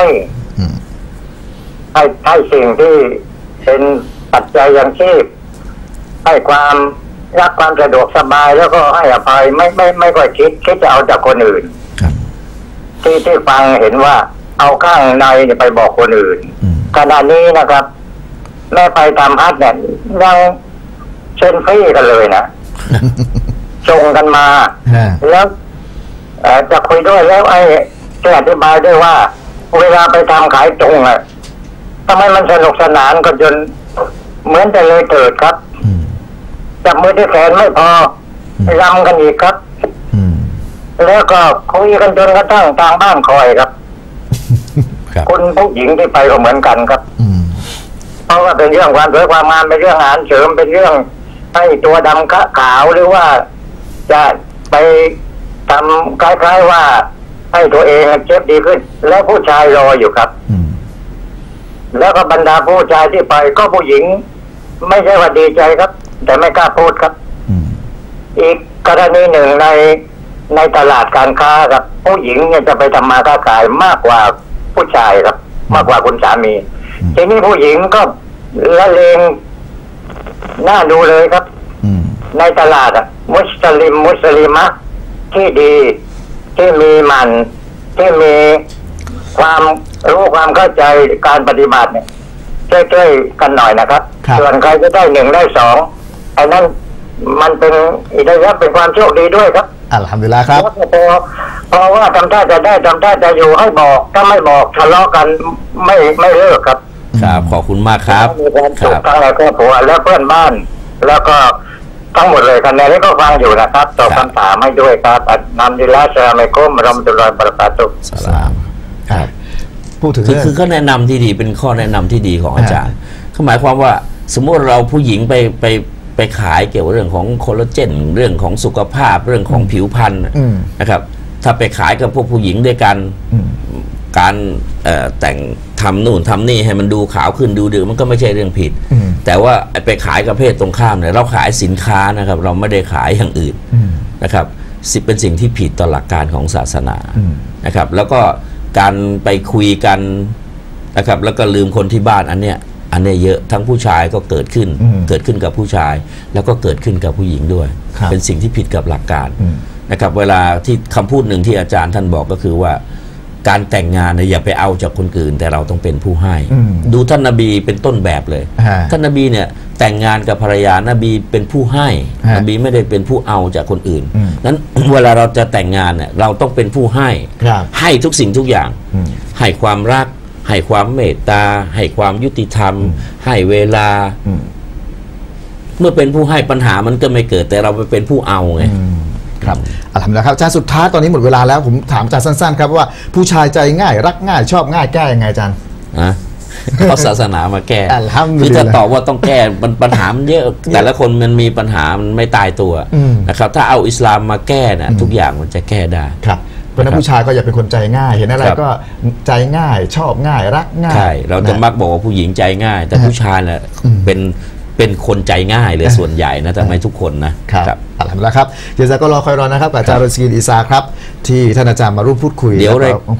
ให้สิ่งที่เป็นปัจจัยยังชีพให้ความรักความสะดวกสบายแล้วก็ให้อภัยไม่ค่อยคิดจะเอาจากคนอื่นครับที่ฟังเห็นว่าเอาข้างในไปบอกคนอื่นขณะนี้นะครับแม่ไปทำฮัทเนี่ยยังเซ็นฟรีกันเลยนะ ส่งกันมา แล้วจะคุยด้วยแล้วไอ้จะอธิบายด้วยว่าเวลาไปทำขายตรงอ่ะทำไมมันสนุกสนานกันจนเหมือนจะเลยเถิดครับจับมือที่แขนไม่พอรำกันอีกครับแล้วก็คุยกันจนกระทั่งทางบ้านคอยครับ คุณผู้หญิงที่ไปก็เหมือนกันครับเพราะว่าเป็นเรื่องความสวยความงามเป็นเรื่องอาหารเสริมเป็นเรื่องให้ตัวดำขาวหรือว่าจะไปทำคล้ายๆว่าให้ตัวเองเจ็บดีขึ้นแล้วผู้ชายรออยู่ครับแล้วก็บรรดาผู้ชายที่ไปก็ผู้หญิงไม่ใช่ว่าดีใจครับแต่ไม่กล้าพูดครับอีกกรณีหนึ่งในตลาดการค้าครับผู้หญิงเนี่ยจะไปทำมาค้าขายมากกว่าผู้ชายครับมากกว่าคุณสามีทีนี้ผู้หญิงก็ละเลงน่าดูเลยครับในตลาดมุสลิมะที่ดีที่มีมันที่มีความรู้ความเข้าใจการปฏิบัติเนี่ยช่วยๆกันหน่อยนะครับส่วนใครจะได้หนึ่งได้สองไอ้นั้นมันเป็นอีกระยะเป็นความโชคดีด้วยครับอัลฮัมดุลิลลาห์ครับเพราะว่าทำท่าจะได้ทำท่าจะอยู่ให้บอกถ้าไม่บอกทะเลาะกันไม่เลิกครับครับขอบคุณมากครับมีความสุขทั้งในครอบครัวและเพื่อนบ้านแล้วก็ทั้งหมดเลยกันในนี้ก็ฟังอยู่นะครับตอบคำถามให้ด้วยครับอัลฮัมดุลิลลาห์อัสสลามุอะลัยกุมวะเราะห์มะตุลลอฮิวะบะเราะกาตุฮ์สลามครับพูดถึงคือก็แนะนำที่ดีเป็นข้อแนะนำที่ดีของอาจารย์เขาหมายความว่าสมมติเราผู้หญิงไปขายเกี่ยวกับเรื่องของคอลลาเจนเรื่องของสุขภาพเรื่องของผิวพรรณนะครับถ้าไปขายกับพวกผู้หญิงด้วยกันการแต่งทำนู่นทำนี่ให้มันดูขาวขึ้นดูดีมันก็ไม่ใช่เรื่องผิดแต่ว่าไปขายกับเพศตรงข้ามเนี่ยเราขายสินค้านะครับเราไม่ได้ขายอย่างอื่นนะครับเป็นสิ่งที่ผิดต่อหลักการของศาสนานะครับแล้วก็การไปคุยกันนะครับแล้วก็ลืมคนที่บ้านอันเนี้ยเยอะทั้งผู้ชายก็เกิดขึ้นกับผู้ชายแล้วก็เกิดขึ้นกับผู้หญิงด้วยเป็นสิ่งที่ผิดกับหลักการนะครับเวลาที่คำพูดหนึ่งที่อาจารย์ท่านบอกก็คือว่าการแต่งงานเนี่ยอย่าไปเอาจากคนอื่นแต่เราต้องเป็นผู้ให้ดูท่านนบีเป็นต้นแบบเลยท่านนบีเนี่ยแต่งงานกับภรรยานบีเป็นผู้ให้นบีไม่ได้เป็นผู้เอาจากคนอื่นนั้นเวลาเราจะแต่งงานเนี่ยเราต้องเป็นผู้ให้ทุกสิ่งทุกอย่างให้ความรักให้ความเมตตาให้ความยุติธรรมให้เวลาเมื่อเป็นผู้ให้ปัญหามันก็ไม่เกิดแต่เราไปเป็นผู้เอาไงครับอัลฮัมดุลิลลาห์ครับอาจารย์สุดท้ายตอนนี้หมดเวลาแล้วผมถามอาจารย์สั้นๆครับว่าผู้ชายใจง่ายรักง่ายชอบง่ายแก้ยังไงอาจารย์เอาศาสนามาแก้คือจะตอบว่าต้องแก้ปัญหามันเยอะแต่ละคนมันมีปัญหามันไม่ตายตัวนะครับถ้าเอาอิสลามมาแก้นะทุกอย่างมันจะแก้ได้ครับเพราะนั้นผู้ชายก็อย่าเป็นคนใจง่ายเห็นอะไรก็ใจง่ายชอบง่ายรักง่ายใช่เราจะมักบอกว่าผู้หญิงใจง่ายแต่ผู้ชายแหละเป็นคนใจง่ายเลยส่วนใหญ่นะแต่ไม่ทุกคนนะครับอัลฮัมดุลิลลาห์ครับเดี๋ยวจะก็รอคอยรอนะครับอาจารย์รอซีกี อีซาครับที่ท่านอาจารย์มาร่วมพูดคุยเดี๋ยว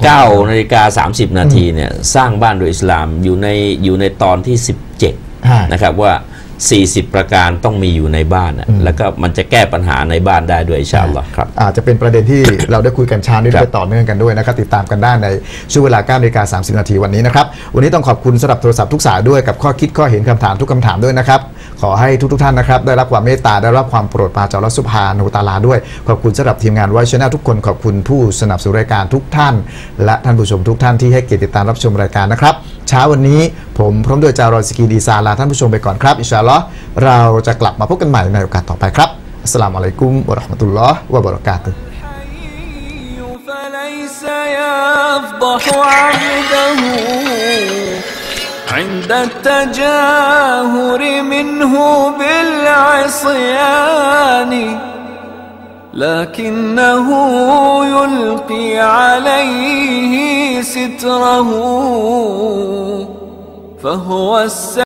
9:30 นาทีเนี่ยสร้างบ้านโดยอิสลามอยู่ในตอนที่17นะครับว่า40ประการต้องมีอยู่ในบ้านแล้วก็มันจะแก้ปัญหาในบ้านได้ด้วยอินชาอัลลอฮ์ครับอาจจะเป็นประเด็นที่เราได้คุยกันชาญด้วยต่อเนื่องกันด้วยนะครับติดตามกันได้ในช่วงเวลา 9:30 นาทีวันนี้นะครับวันนี้ต้องขอบคุณสำหรับโทรศัพท์ทุกสายด้วยกับข้อคิดข้อเห็นคำถามทุกคำถามด้วยนะครับขอให้ทุกท่านนะครับได้รับความเมตตาได้รับความโปรดปรานจากอัลเลาะห์ซุบฮานะฮูวะตะอาลาด้วยขอบคุณสำหรับทีมงานไวท์ Channel ทุกคนขอบคุณผู้สนับสนุนรายการทุกท่านและท่านผู้ชมทุกท่านที่ให้เกียรติติดตามรับชมรายการนะครับเช้าวันนี้ผมพร้อมด้วยอาจารย์รอซิกี อีซาลาท่านผู้ชมไปก่อนครับอินชาอัลลอฮ์เราจะกลับมาพบกันใหม่ในโอกาสต่อไปครับอัสสลามุอะลัยกุมวะเราะห์มะตุลลอฮ์วะบะเราะกาตุฮ์ فليس يفضح عبده عند التجاهر منه بالعصيان، لكنه يلقي عليه ستره فهو